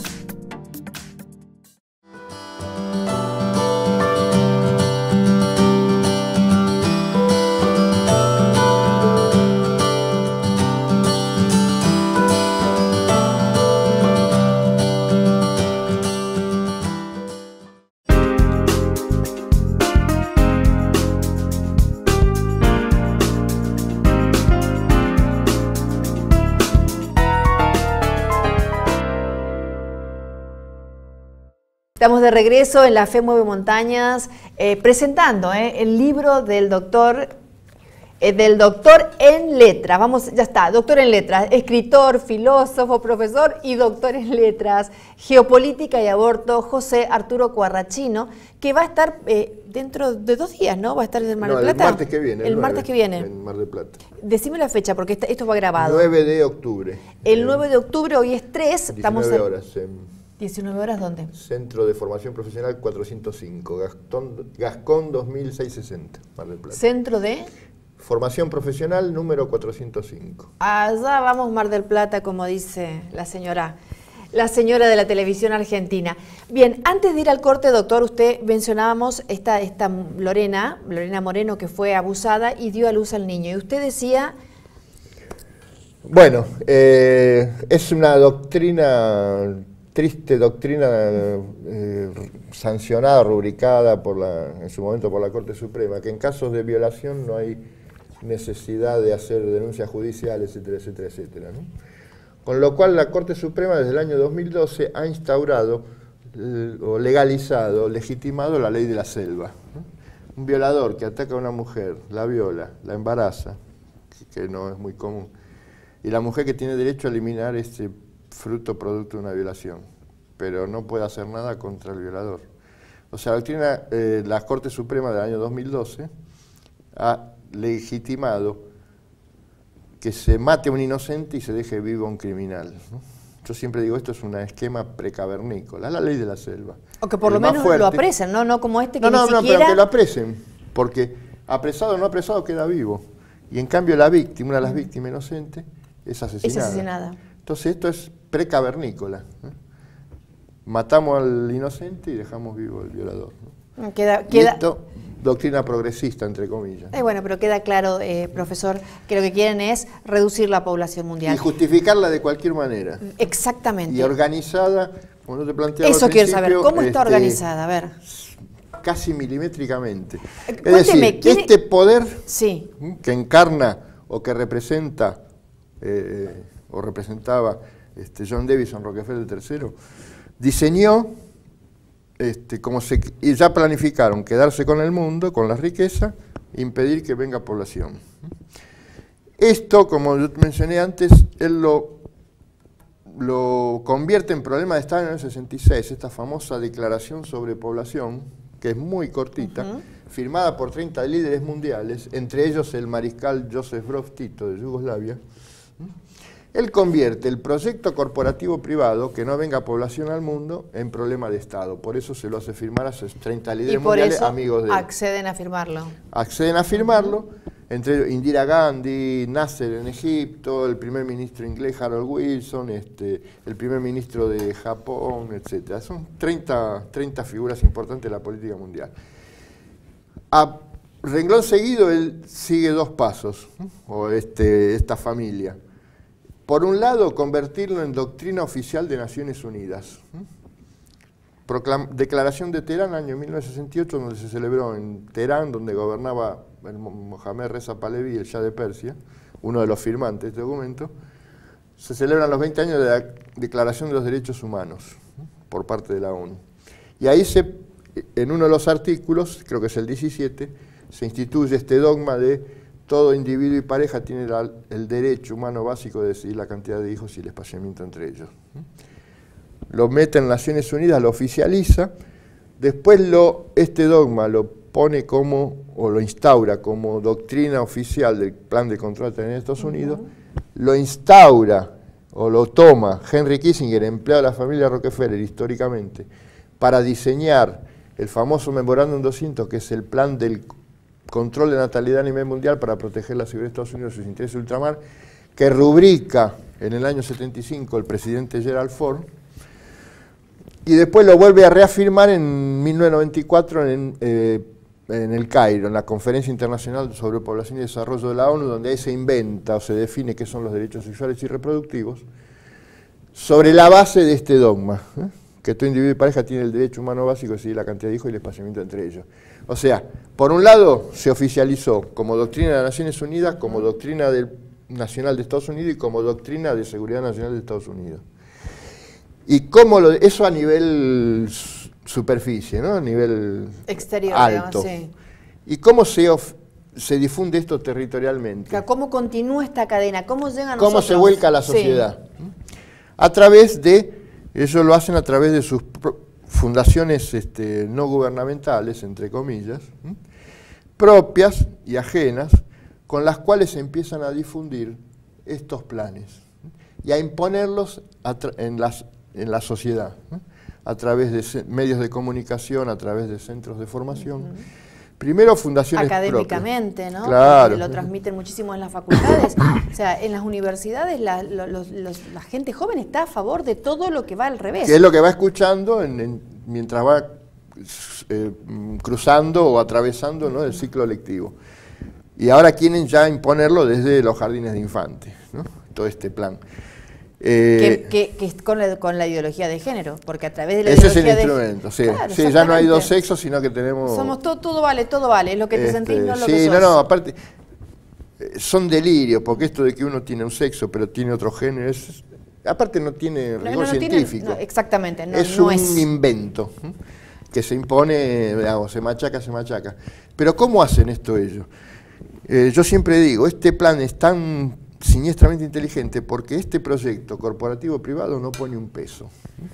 Estamos de regreso en La Fe Mueve Montañas, eh, presentando eh, el libro del doctor, eh, del doctor en letras. Vamos, ya está, doctor en letras, escritor, filósofo, profesor y doctor en letras, geopolítica y aborto, José Arturo Cuarrachino, que va a estar eh, dentro de dos días, ¿no? Va a estar en Mar del no, Plata. el martes que viene. El, el martes que viene. En Mar del Plata. Decime la fecha, porque esta, esto va grabado. nueve de octubre. El nueve de octubre, hoy es tres. diecinueve estamos en, horas. En diecinueve horas, ¿dónde? Centro de Formación Profesional cuatrocientos cinco, Gastón, Gascón dos mil seiscientos sesenta, Mar del Plata. ¿Centro de? Formación Profesional número cuatrocientos cinco. Allá vamos Mar del Plata, como dice la señora, la señora de la televisión argentina. Bien, antes de ir al corte, doctor, usted mencionábamos esta, esta Lorena, Lorena Moreno, que fue abusada y dio a luz al niño. Y usted decía... Bueno, eh, es una doctrina... triste doctrina eh, sancionada, rubricada por la, en su momento por la Corte Suprema, que en casos de violación no hay necesidad de hacer denuncias judiciales, etcétera, etcétera, etcétera, ¿no? Con lo cual la Corte Suprema desde el año dos mil doce ha instaurado eh, o legalizado, legitimado la ley de la selva, ¿no? Un violador que ataca a una mujer, la viola, la embaraza, que no es muy común, y la mujer que tiene derecho a eliminar ese fruto producto de una violación, pero no puede hacer nada contra el violador. O sea, la doctrina, eh, la Corte Suprema del año dos mil doce ha legitimado que se mate a un inocente y se deje vivo a un criminal, ¿no? Yo siempre digo, esto es un esquema precavernícola, la ley de la selva. O que por el lo menos fuerte, lo apresen, ¿no? No como este que no, ni no, siquiera... No, pero que lo apresen, porque apresado o no apresado queda vivo. Y en cambio la víctima, una de las víctimas inocentes, es asesinada. Es asesinada. Entonces esto es precavernícola, ¿eh? Matamos al inocente y dejamos vivo al violador, ¿no? Queda, y queda... esto, doctrina progresista, entre comillas. Eh, bueno, pero queda claro, eh, profesor, que lo que quieren es reducir la población mundial. Y justificarla de cualquier manera. Exactamente. Y organizada, como no te planteaba Eso al quiero saber, ¿cómo está este, organizada? A ver. Casi milimétricamente. Eh, es decir, ¿quién... este poder sí. que encarna o que representa, eh, o representaba este, John Davison Rockefeller tercero, diseñó, este, como se, y ya planificaron quedarse con el mundo, con la riqueza, impedir que venga población. Esto, como yo mencioné antes, él lo, lo convierte en problema de Estado en el sesenta y seis, esta famosa declaración sobre población, que es muy cortita, uh-huh. firmada por treinta líderes mundiales, entre ellos el mariscal Joseph Broz Tito de Yugoslavia. Él convierte el proyecto corporativo privado, que no venga población al mundo, en problema de Estado. Por eso se lo hace firmar a esos treinta líderes mundiales, amigos de él. acceden a firmarlo. Acceden a firmarlo, entre ellos Indira Gandhi, Nasser en Egipto, el primer ministro inglés Harold Wilson, este, el primer ministro de Japón, etcétera. Son treinta, treinta figuras importantes de la política mundial. A renglón seguido, él sigue dos pasos, o este, esta familia. Por un lado, convertirlo en doctrina oficial de Naciones Unidas. Proclam- Declaración de Teherán, año mil novecientos sesenta y ocho, donde se celebró en Teherán, donde gobernaba el Mohammad Reza Pahlaví, el Shah de Persia, uno de los firmantes de este documento. Se celebran los veinte años de la Declaración de los Derechos Humanos por parte de la ONU. Y ahí, se, en uno de los artículos, creo que es el diecisiete, se instituye este dogma de todo individuo y pareja tiene la, el derecho humano básico de decidir la cantidad de hijos y el espaciamiento entre ellos. Lo mete en Naciones Unidas, lo oficializa, después lo, este dogma lo pone como, o lo instaura como doctrina oficial del Plan de Control de Natalidad de Estados Unidos, uh-huh. lo instaura o lo toma Henry Kissinger, empleado de la familia Rockefeller históricamente, para diseñar el famoso Memorándum doscientos, que es el plan del control de natalidad a nivel mundial para proteger la seguridad de Estados Unidos y sus intereses de ultramar, que rubrica en el año setenta y cinco el presidente Gerald Ford, y después lo vuelve a reafirmar en mil novecientos noventa y cuatro en, eh, en el Cairo, en la Conferencia Internacional sobre Población y Desarrollo de la ONU, donde ahí se inventa o se define qué son los derechos sexuales y reproductivos, sobre la base de este dogma, ¿eh? que todo individuo y pareja tiene el derecho humano básico de decidir la cantidad de hijos y el espaciamiento entre ellos. O sea, por un lado se oficializó como doctrina de las Naciones Unidas, como doctrina del nacional de Estados Unidos y como doctrina de seguridad nacional de Estados Unidos. Y cómo lo, eso a nivel superficie, ¿no? A nivel exterior, alto. Digamos, sí. ¿Y cómo se, of, se difunde esto territorialmente? ¿Cómo continúa esta cadena? ¿Cómo llega a ¿Cómo nosotros? se vuelca a la sociedad? Sí. A través de, ellos lo hacen a través de sus fundaciones este, no gubernamentales, entre comillas, ¿sí? propias y ajenas, con las cuales se empiezan a difundir estos planes, ¿sí? y a imponerlos a en, las, en la sociedad, ¿sí? a través de medios de comunicación, a través de centros de formación. Uh-huh. Primero fundaciones académicamente, propias. ¿no? Claro. Porque lo transmiten muchísimo en las facultades. O sea, en las universidades la, lo, los, los, la gente joven está a favor de todo lo que va al revés. Que es lo que va escuchando en, en, mientras va eh, cruzando o atravesando, ¿no? el ciclo lectivo. Y ahora quieren ya imponerlo desde los jardines de infantes, ¿no? todo este plan. Eh, que, que, que es con la, con la ideología de género, porque a través de la ese ideología es el de instrumento, sí. Claro, sí ya no hay dos sexos, sino que tenemos... Somos todo, todo vale, todo vale, es lo que te este, sentís, no lo sí, que sos. no, no, aparte, son delirios, porque esto de que uno tiene un sexo, pero tiene otro género, es, aparte no tiene rigor no, no, no científico. Tiene, no, exactamente, no es no un es. invento, ¿eh? que se impone, digamos, se machaca, se machaca. Pero ¿cómo hacen esto ellos? Eh, yo siempre digo, este plan es tan siniestramente inteligente porque este proyecto corporativo privado no pone un peso.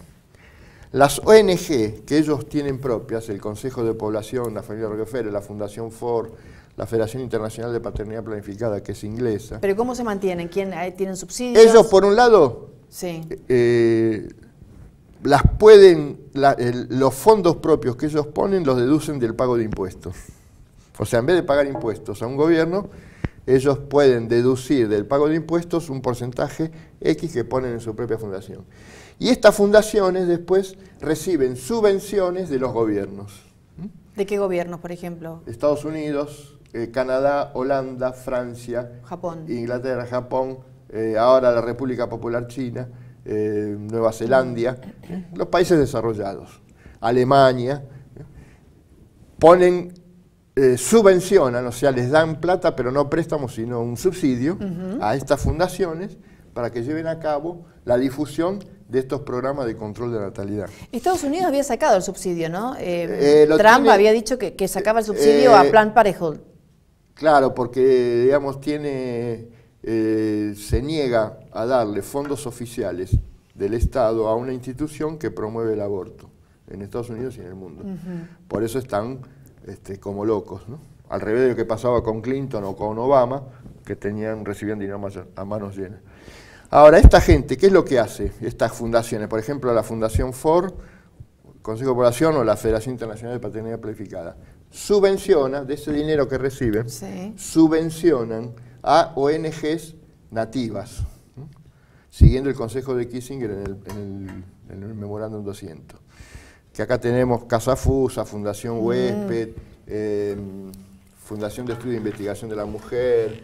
Las O N G que ellos tienen propias, el Consejo de Población, la familia Rockefeller, la Fundación Ford, la Federación Internacional de Paternidad Planificada, que es inglesa. ¿Pero cómo se mantienen? ¿Quién, ¿Tienen subsidios? Ellos, por un lado, sí. eh, las pueden, la, el, los fondos propios que ellos ponen los deducen del pago de impuestos. O sea, en vez de pagar impuestos a un gobierno, ellos pueden deducir del pago de impuestos un porcentaje X que ponen en su propia fundación. Y estas fundaciones después reciben subvenciones de los gobiernos. ¿De qué gobiernos, por ejemplo? Estados Unidos, eh, Canadá, Holanda, Francia, Japón. Inglaterra, Japón, eh, ahora la República Popular China, eh, Nueva Zelanda, eh, los países desarrollados, Alemania, eh, ponen... Eh, subvencionan, o sea, les dan plata, pero no préstamos, sino un subsidio uh-huh. a estas fundaciones para que lleven a cabo la difusión de estos programas de control de natalidad. Estados Unidos había sacado el subsidio, ¿no? Eh, Eh, Trump tiene, había dicho que, que sacaba el subsidio eh, a Planned Parenthood. Claro, porque, digamos, tiene, eh, se niega a darle fondos oficiales del Estado a una institución que promueve el aborto en Estados Unidos y en el mundo. Uh-huh. Por eso están... Este, como locos, ¿no? Al revés de lo que pasaba con Clinton o con Obama, que tenían, recibían dinero a manos llenas. Ahora, esta gente, ¿qué es lo que hace? Estas fundaciones, por ejemplo, la Fundación Ford, Consejo de Población o la Federación Internacional de Paternidad Planificada, subvenciona, de ese dinero que reciben, sí. subvencionan a O N Ges nativas, ¿no? Siguiendo el consejo de Kissinger en el, en el, en el Memorándum doscientos. Que acá tenemos Casa Fusa, Fundación Huésped, mm. eh, Fundación de Estudio e Investigación de la Mujer.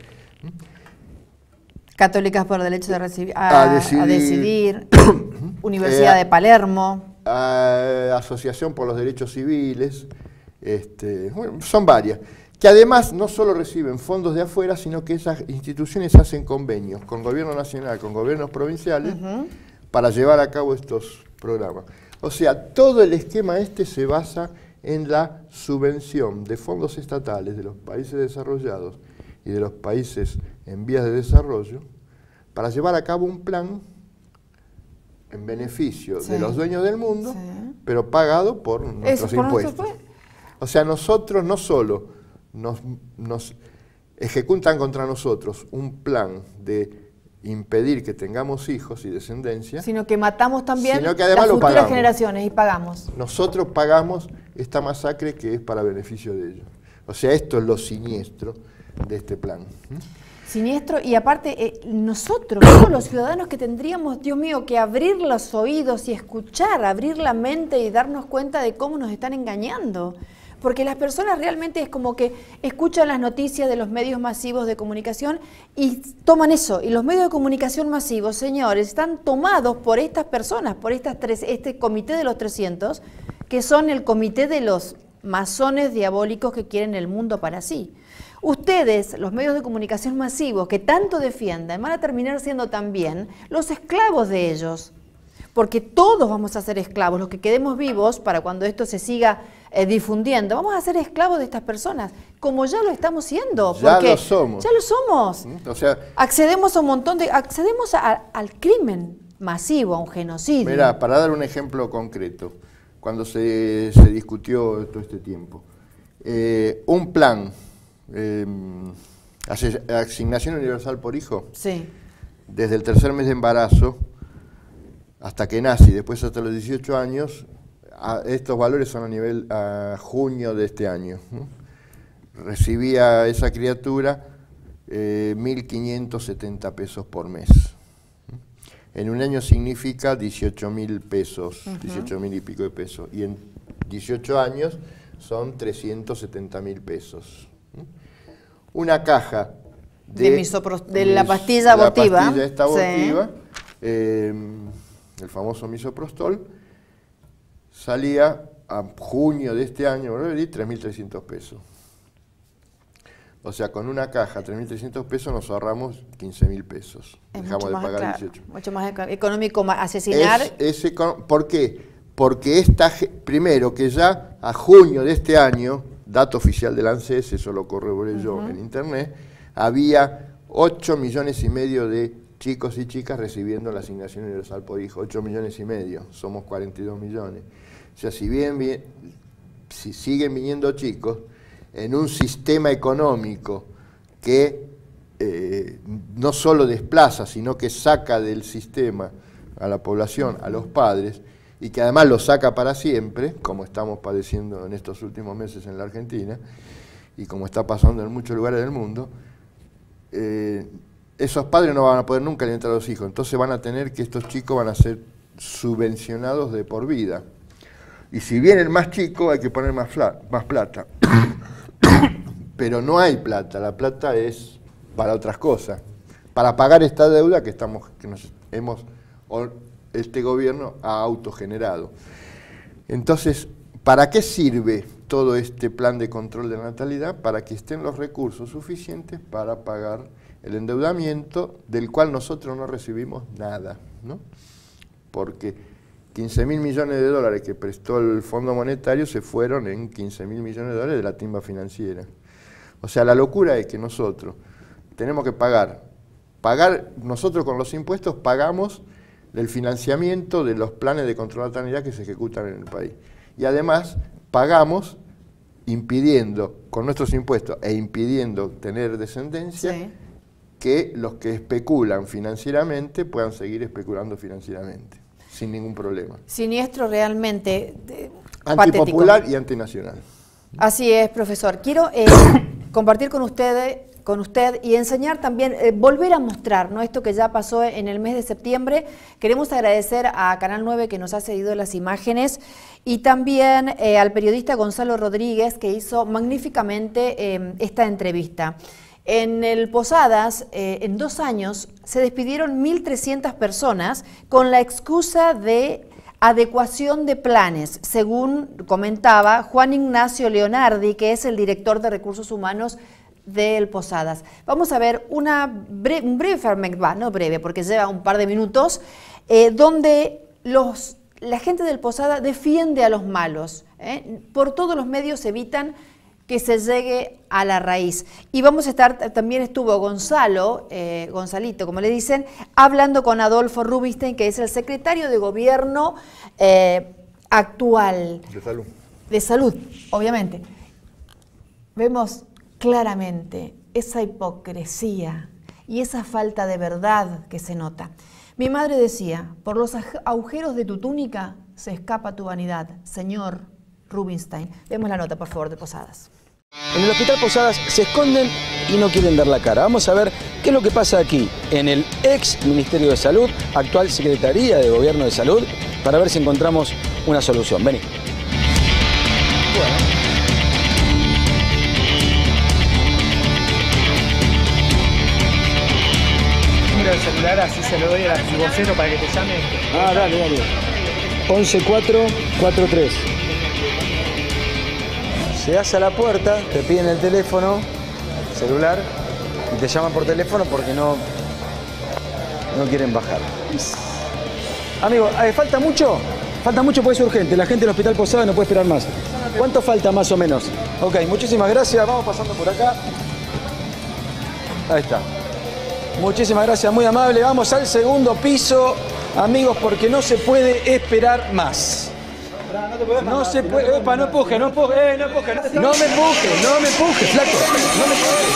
Católicas por Derecho de recibir, a, a Decidir, a decidir. Universidad eh, de Palermo. A, a Asociación por los Derechos Civiles, este, bueno, son varias. Que además no solo reciben fondos de afuera, sino que esas instituciones hacen convenios con gobierno nacional, con gobiernos provinciales, uh-huh. para llevar a cabo estos programas. O sea, todo el esquema este se basa en la subvención de fondos estatales de los países desarrollados y de los países en vías de desarrollo para llevar a cabo un plan en beneficio sí. de los dueños del mundo, sí. pero pagado por nuestros Eso, por impuestos. Nuestro... O sea, nosotros no solo nos, nos ejecutan contra nosotros un plan de impedir que tengamos hijos y descendencia, sino que matamos también sino que además las lo futuras pagamos. generaciones y pagamos. Nosotros pagamos esta masacre que es para beneficio de ellos. O sea, esto es lo siniestro de este plan. Siniestro, y aparte, eh, nosotros, todos los ciudadanos que tendríamos, Dios mío, que abrir los oídos y escuchar, abrir la mente y darnos cuenta de cómo nos están engañando. Porque las personas realmente es como que escuchan las noticias de los medios masivos de comunicación y toman eso. Y los medios de comunicación masivos, señores, están tomados por estas personas, por estas tres, este comité de los trescientos, que son el comité de los masones diabólicos que quieren el mundo para sí. Ustedes, los medios de comunicación masivos que tanto defienden, van a terminar siendo también los esclavos de ellos. Porque todos vamos a ser esclavos, los que quedemos vivos para cuando esto se siga eh, difundiendo, vamos a ser esclavos de estas personas, como ya lo estamos siendo. Ya porque lo somos. Ya lo somos. O sea, accedemos a un montón de, accedemos a, al crimen masivo, a un genocidio. Mira, para dar un ejemplo concreto, cuando se, se discutió todo este tiempo, eh, un plan, eh, asignación universal por hijo, sí. Desde el tercer mes de embarazo hasta que nace y después hasta los dieciocho años, a, estos valores son a nivel a junio de este año, ¿no? Recibía esa criatura eh, mil quinientos setenta pesos por mes. En un año significa dieciocho mil pesos, uh-huh. dieciocho mil y pico de pesos. Y en dieciocho años son trescientos setenta mil pesos. Una caja de, de, misopro, de la pastilla abortiva. La pastilla esta abortiva, sí. eh, el famoso misoprostol, salía a junio de este año, tres mil trescientos pesos. O sea, con una caja, tres mil trescientos pesos, nos ahorramos quince mil pesos. Es Dejamos mucho de más, pagar claro, dieciocho. Mucho más económico asesinar. Es, es ¿Por qué? Porque esta, primero que ya a junio de este año, dato oficial del ANSES, eso lo corroboré yo uh-huh. en internet, había ocho millones y medio de chicos y chicas recibiendo la asignación universal por hijo. ocho millones y medio, somos cuarenta y dos millones. O sea, si bien, bien si siguen viniendo chicos, en un sistema económico que eh, no solo desplaza, sino que saca del sistema a la población, a los padres, y que además lo saca para siempre, como estamos padeciendo en estos últimos meses en la Argentina, y como está pasando en muchos lugares del mundo, eh, esos padres no van a poder nunca alimentar a los hijos, entonces van a tener que estos chicos van a ser subvencionados de por vida. Y si vienen más chicos hay que poner más, más plata. Pero no hay plata, la plata es para otras cosas, para pagar esta deuda que estamos, que nos hemos, este gobierno ha autogenerado. Entonces, ¿para qué sirve todo este plan de control de la natalidad? Para que estén los recursos suficientes para pagar el endeudamiento del cual nosotros no recibimos nada, ¿no? Porque quince mil millones de dólares que prestó el Fondo Monetario se fueron en quince mil millones de dólares de la timba financiera. O sea, la locura es que nosotros tenemos que pagar, pagar nosotros con los impuestos pagamos el financiamiento de los planes de control de natalidad que se ejecutan en el país. Y además pagamos impidiendo, con nuestros impuestos e impidiendo tener descendencia, sí. que los que especulan financieramente puedan seguir especulando financieramente, sin ningún problema. Siniestro realmente. Eh, Antipopular patético. Y antinacional. Así es, profesor. Quiero eh, compartir con ustedes, con usted y enseñar también, eh, volver a mostrar, ¿no?, esto que ya pasó en el mes de septiembre. Queremos agradecer a Canal nueve que nos ha cedido las imágenes y también eh, al periodista Gonzalo Rodríguez que hizo magníficamente eh, esta entrevista. En el Posadas, eh, en dos años, se despidieron mil trescientas personas con la excusa de adecuación de planes, según comentaba Juan Ignacio Leonardi, que es el director de Recursos Humanos del Posadas. Vamos a ver una bre un breve fragmento, no breve, porque lleva un par de minutos, eh, donde los, la gente del Posada defiende a los malos. ¿eh? Por todos los medios evitan que se llegue a la raíz. Y vamos a estar, también estuvo Gonzalo, eh, Gonzalito, como le dicen, hablando con Adolfo Rubinstein, que es el secretario de Gobierno eh, actual. De Salud. de salud, obviamente, vemos claramente esa hipocresía y esa falta de verdad que se nota. Mi madre decía, por los agujeros de tu túnica se escapa tu vanidad, señor Rubinstein. Vemos la nota, por favor, de Posadas. En el Hospital Posadas se esconden y no quieren dar la cara. Vamos a ver qué es lo que pasa aquí, en el ex Ministerio de Salud, actual Secretaría de Gobierno de Salud, para ver si encontramos una solución. Vení. Bueno. Número de celular, así se lo doy al vocero para que te llame. Ah, dale, dale. once cuatro cuarenta y tres. Llegas a la puerta, te piden el teléfono, celular, y te llaman por teléfono porque no, no quieren bajar. Amigo, ¿falta mucho? Falta mucho porque es urgente. La gente del Hospital Posadas no puede esperar más. ¿Cuánto falta más o menos? Ok, muchísimas gracias. Vamos pasando por acá. Ahí está. Muchísimas gracias, muy amable. Vamos al segundo piso, amigos, porque no se puede esperar más. No se puede, epa, no empuje, no empuje, eh, no empuje, no, no me empuje, no me empuje, flaco, no me empuje,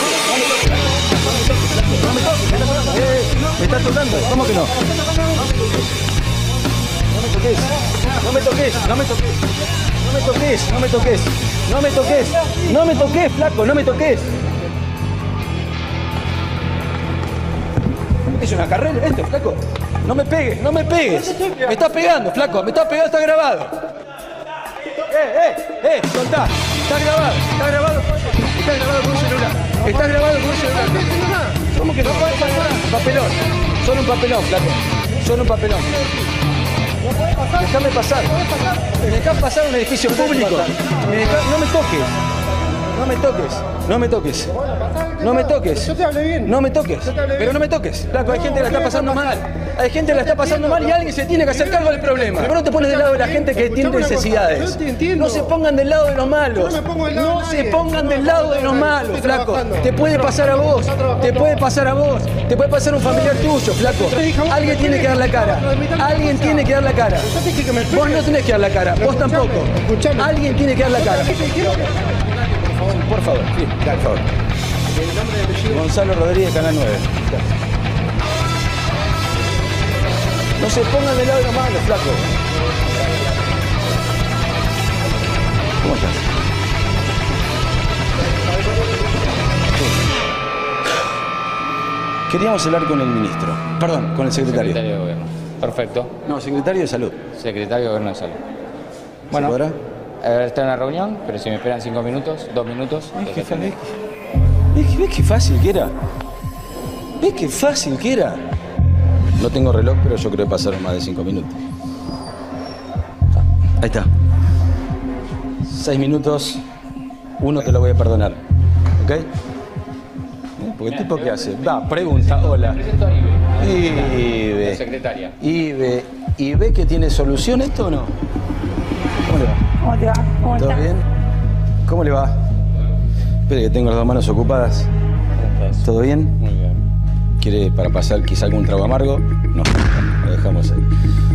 no me empuje, no me toques, eh, me estás tocando, ¿cómo que no? No me toques, no me toques, no me toques, no me toques, no me toques, no me toques, no me toques, flaco, no me toques. ¿Es una carrera esto, flaco? No me pegues, no me pegues. Me estás pegando, flaco, me estás pegando, está grabado. Eh, eh, eh, soltá. Está grabado, está grabado. Está grabado con un celular. Está grabado con un celular. ¿Cómo que no? Papelón. Son un papelón, flaco. Son un papelón. Déjame pasar. Me dejás pasar un edificio público. Me dejás, no me toques. No me toques. No me toques. No me toques. Yo te hablé bien. No me toques. Pero no me toques. Flaco, hay gente que la está pasando mal. Hay gente que la está pasando mal y alguien se tiene que hacer cargo del problema. Pero no te pones del lado de la gente que tiene necesidades. No se pongan del lado de los malos. No se pongan del lado de los malos, flaco. Te puede pasar a vos. Te puede pasar a vos. Te puede pasar a un familiar tuyo, flaco. Alguien tiene que dar la cara. Alguien tiene que dar la cara. Vos no tenés que dar la cara. Vos tampoco. Alguien tiene que dar la cara. Por favor, sí, por favor. Gonzalo Rodríguez, Canal nueve. No se pongan del lado de los malos, flaco. ¿Cómo estás? Sí. Queríamos hablar con el ministro. Perdón, con el secretario. Secretario de Gobierno. Perfecto. No, secretario de Salud. Secretario de Gobierno de Salud. Bueno, ¿se podrá? Eh, está en la reunión, pero si me esperan cinco minutos, dos minutos. ¿Ves qué, ¿ves, ¿Ves qué fácil que era? ¿Ves qué fácil que era? No tengo reloj, pero yo creo que pasaron más de cinco minutos. Ahí está. Seis minutos, uno te lo voy a perdonar. ¿Ok? ¿Eh? Porque el tipo, ¿qué hace? Va, pregunta, hola. Presento a Ibe. Ibe. La secretaria. Ibe. ¿Y ve que tiene solución esto o no? ¿Cómo le va? ¿Cómo te va? ¿Cómo ¿Todo estás? bien? ¿Cómo le va? Espere que tengo las dos manos ocupadas. ¿Cómo estás? ¿Todo bien? Muy bien. ¿Quiere para pasar quizá algún trago amargo? No, lo dejamos ahí.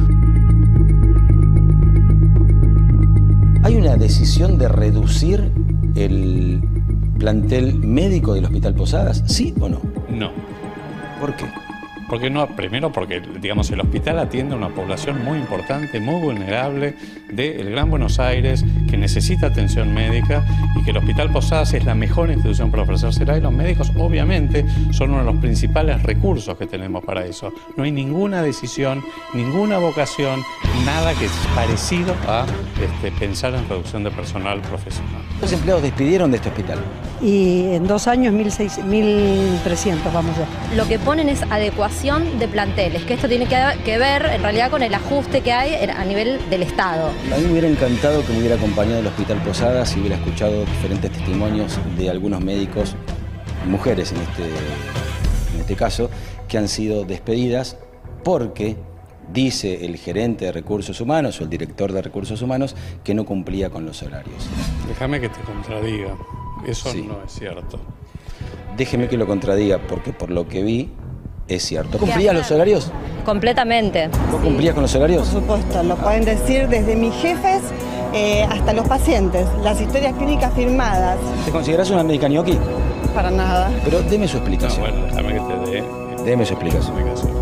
¿Hay una decisión de reducir el plantel médico del Hospital Posadas? ¿Sí o no? No. ¿Por qué? Porque no, primero porque, digamos, el hospital atiende a una población muy importante, muy vulnerable del Gran Buenos Aires, que necesita atención médica, y que el Hospital Posadas es la mejor institución para ofrecérsela, y los médicos obviamente son uno de los principales recursos que tenemos para eso. No hay ninguna decisión, ninguna vocación, nada que es parecido a este, pensar en reducción de personal profesional. ¿Los empleados despidieron de este hospital? Y en dos años mil trescientos vamos ya. Lo que ponen es adecuación de planteles, que esto tiene que, que ver en realidad con el ajuste que hay a nivel del Estado. A mí me hubiera encantado que me hubiera acompañado al Hospital Posadas y hubiera escuchado diferentes testimonios de algunos médicos, mujeres en este, en este caso, que han sido despedidas porque dice el gerente de recursos humanos o el director de recursos humanos que no cumplía con los horarios. Déjame que te contradiga, eso sí. No es cierto. Déjeme que lo contradiga, porque por lo que vi es cierto. ¿Cumplías los horarios? Completamente. ¿Vos cumplías con los horarios? Por supuesto, lo pueden decir desde mis jefes eh, hasta los pacientes, las historias clínicas firmadas. ¿Te consideras una médica ñoqui? Para nada. Pero deme su explicación. No, bueno, déjame que te dé. Deme su explicación.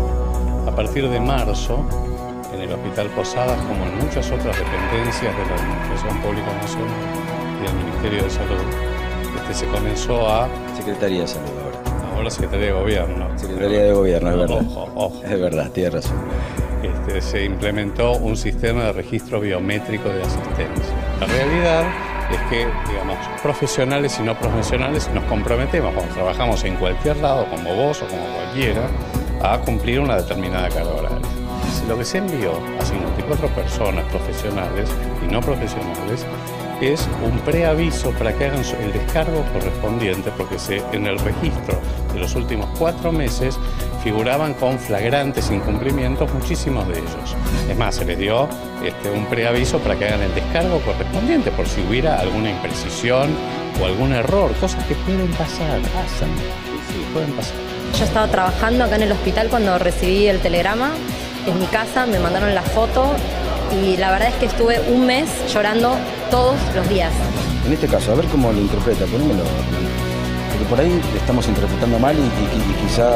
A partir de marzo, en el Hospital Posadas, como en muchas otras dependencias de la Administración Pública Nacional y del Ministerio de Salud, este, se comenzó a... Secretaría de Salud ahora. Ahora Secretaría de Gobierno. Secretaría de Gobierno, es verdad. Ojo, ojo. Es verdad, tiene razón. Este, se implementó un sistema de registro biométrico de asistencia. La realidad es que, digamos, profesionales y no profesionales nos comprometemos, cuando trabajamos en cualquier lado, como vos o como cualquiera, a cumplir una determinada carga horaria. Si lo que se envió a cincuenta y cuatro personas profesionales y no profesionales es un preaviso para que hagan el descargo correspondiente, porque se, en el registro de los últimos cuatro meses figuraban con flagrantes incumplimientos muchísimos de ellos. Es más, se les dio este, un preaviso para que hagan el descargo correspondiente por si hubiera alguna imprecisión o algún error, cosas que pueden pasar, pasan, sí, sí, pueden pasar. Yo estaba trabajando acá en el hospital cuando recibí el telegrama. En mi casa me mandaron la foto y la verdad es que estuve un mes llorando todos los días. En este caso, a ver cómo lo interpreta, ponémelo. Porque por ahí lo estamos interpretando mal y, y, y quizá...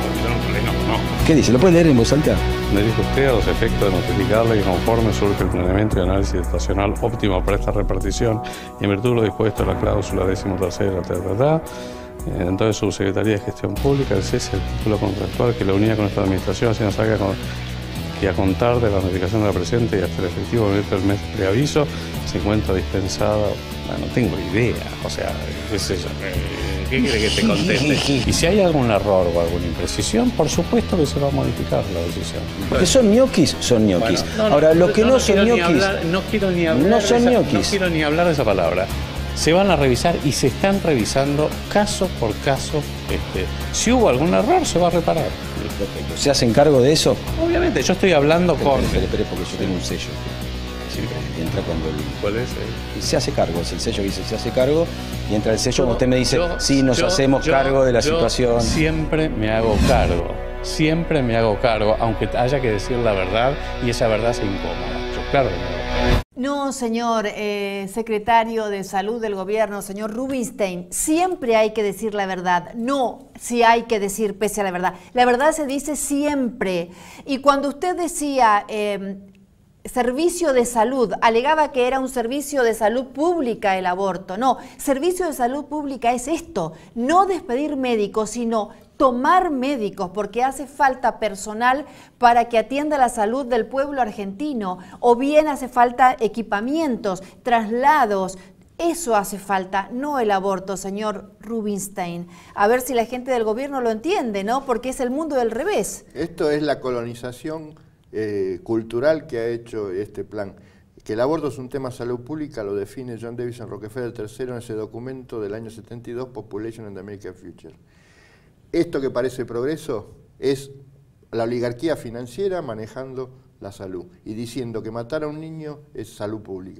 No, no. ¿Qué dice? ¿Lo puede leer en voz alta? Me dijo usted a los efectos de notificarle que conforme surge el planeamiento y análisis estacional óptimo para esta repartición y en virtud de lo dispuesto en la cláusula decimotercera, ta, ta, ta, entonces Subsecretaría de Gestión Pública, el cese del título contractual que la unía con esta administración, así nos saca con... que a contar de la notificación de la presente y hasta el efectivo momento del mes de preaviso se encuentra dispensada. Bueno, no tengo idea, o sea, qué sé yo, ¿qué quiere que te conteste? Y si hay algún error o alguna imprecisión, por supuesto que se va a modificar la decisión. Porque son ñoquis, son ñoquis. Bueno, no, no, Ahora, lo que no, no son quiero ñoquis... ni hablar, no quiero ni hablar no son de esa, ñoquis. no quiero ni hablar de esa palabra. Se van a revisar y se están revisando caso por caso. Este, si hubo algún error, se va a reparar. Perfecto. ¿Se hacen cargo de eso? Obviamente, yo estoy hablando espere, con... Espere, espere, porque yo tengo un sello. Siempre entra cuando el... ¿Cuál es? El... Se hace cargo, es el sello que dice se hace cargo y entra el sello, como usted me dice, yo, sí, nos yo, hacemos yo, cargo de la yo situación. Siempre me hago cargo, siempre me hago cargo, aunque haya que decir la verdad y esa verdad sea incómoda. Yo, claro que me hago cargo. No, señor eh, secretario de Salud del Gobierno, señor Rubinstein, siempre hay que decir la verdad, no si hay que decir pese a la verdad. La verdad se dice siempre. Y cuando usted decía eh, servicio de salud, alegaba que era un servicio de salud pública el aborto. No, servicio de salud pública es esto, no despedir médicos, sino tomar médicos, porque hace falta personal para que atienda la salud del pueblo argentino, o bien hace falta equipamientos, traslados. Eso hace falta, no el aborto, señor Rubinstein. A ver si la gente del gobierno lo entiende, ¿no? Porque es el mundo del revés. Esto es la colonización eh, cultural que ha hecho este plan. Que el aborto es un tema de salud pública lo define John Davison Rockefeller tercero en ese documento del año setenta y dos, Population and the American Future. Esto que parece progreso es la oligarquía financiera manejando la salud y diciendo que matar a un niño es salud pública.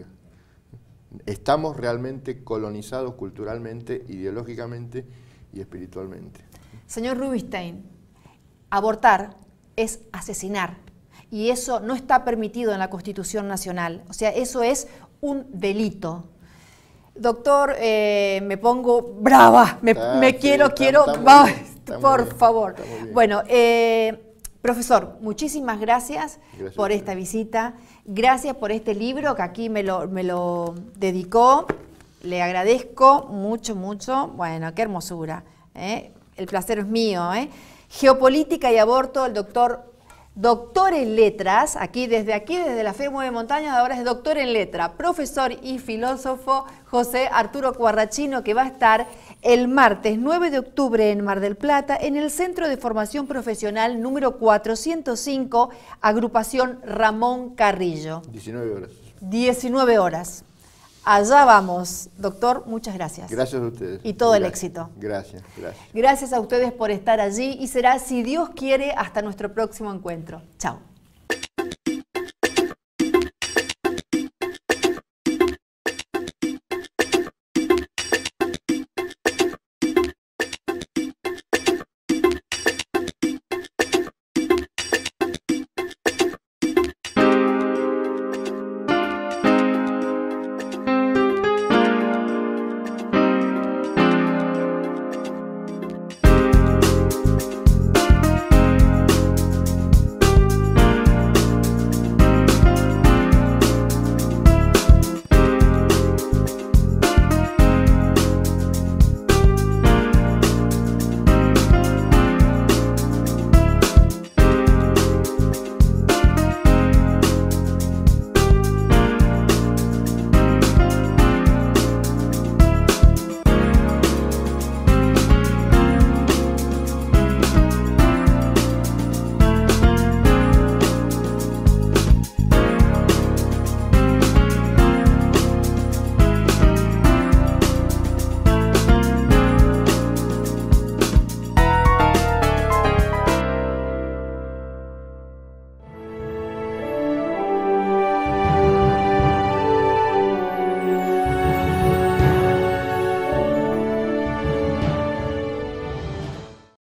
Estamos realmente colonizados culturalmente, ideológicamente y espiritualmente. Señor Rubinstein, abortar es asesinar y eso no está permitido en la Constitución Nacional. O sea, eso es un delito. Doctor, eh, me pongo brava, me, ah, me sí, quiero, está, quiero, está bien, por bien, favor. Bueno, eh, profesor, muchísimas gracias, gracias por esta visita, gracias por este libro que aquí me lo, me lo dedicó, le agradezco mucho, mucho, bueno, qué hermosura, ¿eh? El placer es mío, ¿eh? Geopolítica y aborto, el doctor... Doctor en letras, aquí desde aquí, desde la Fe Mueve Montañas, ahora es doctor en letra, profesor y filósofo José Arturo Cuarrachino, que va a estar el martes nueve de octubre en Mar del Plata, en el Centro de Formación Profesional número cuatrocientos cinco, Agrupación Ramón Carrillo. diecinueve horas. diecinueve horas. Allá vamos, doctor, muchas gracias. Gracias a ustedes. Y todo gracias. el éxito. Gracias, gracias. Gracias a ustedes por estar allí y será, si Dios quiere, hasta nuestro próximo encuentro. Chao.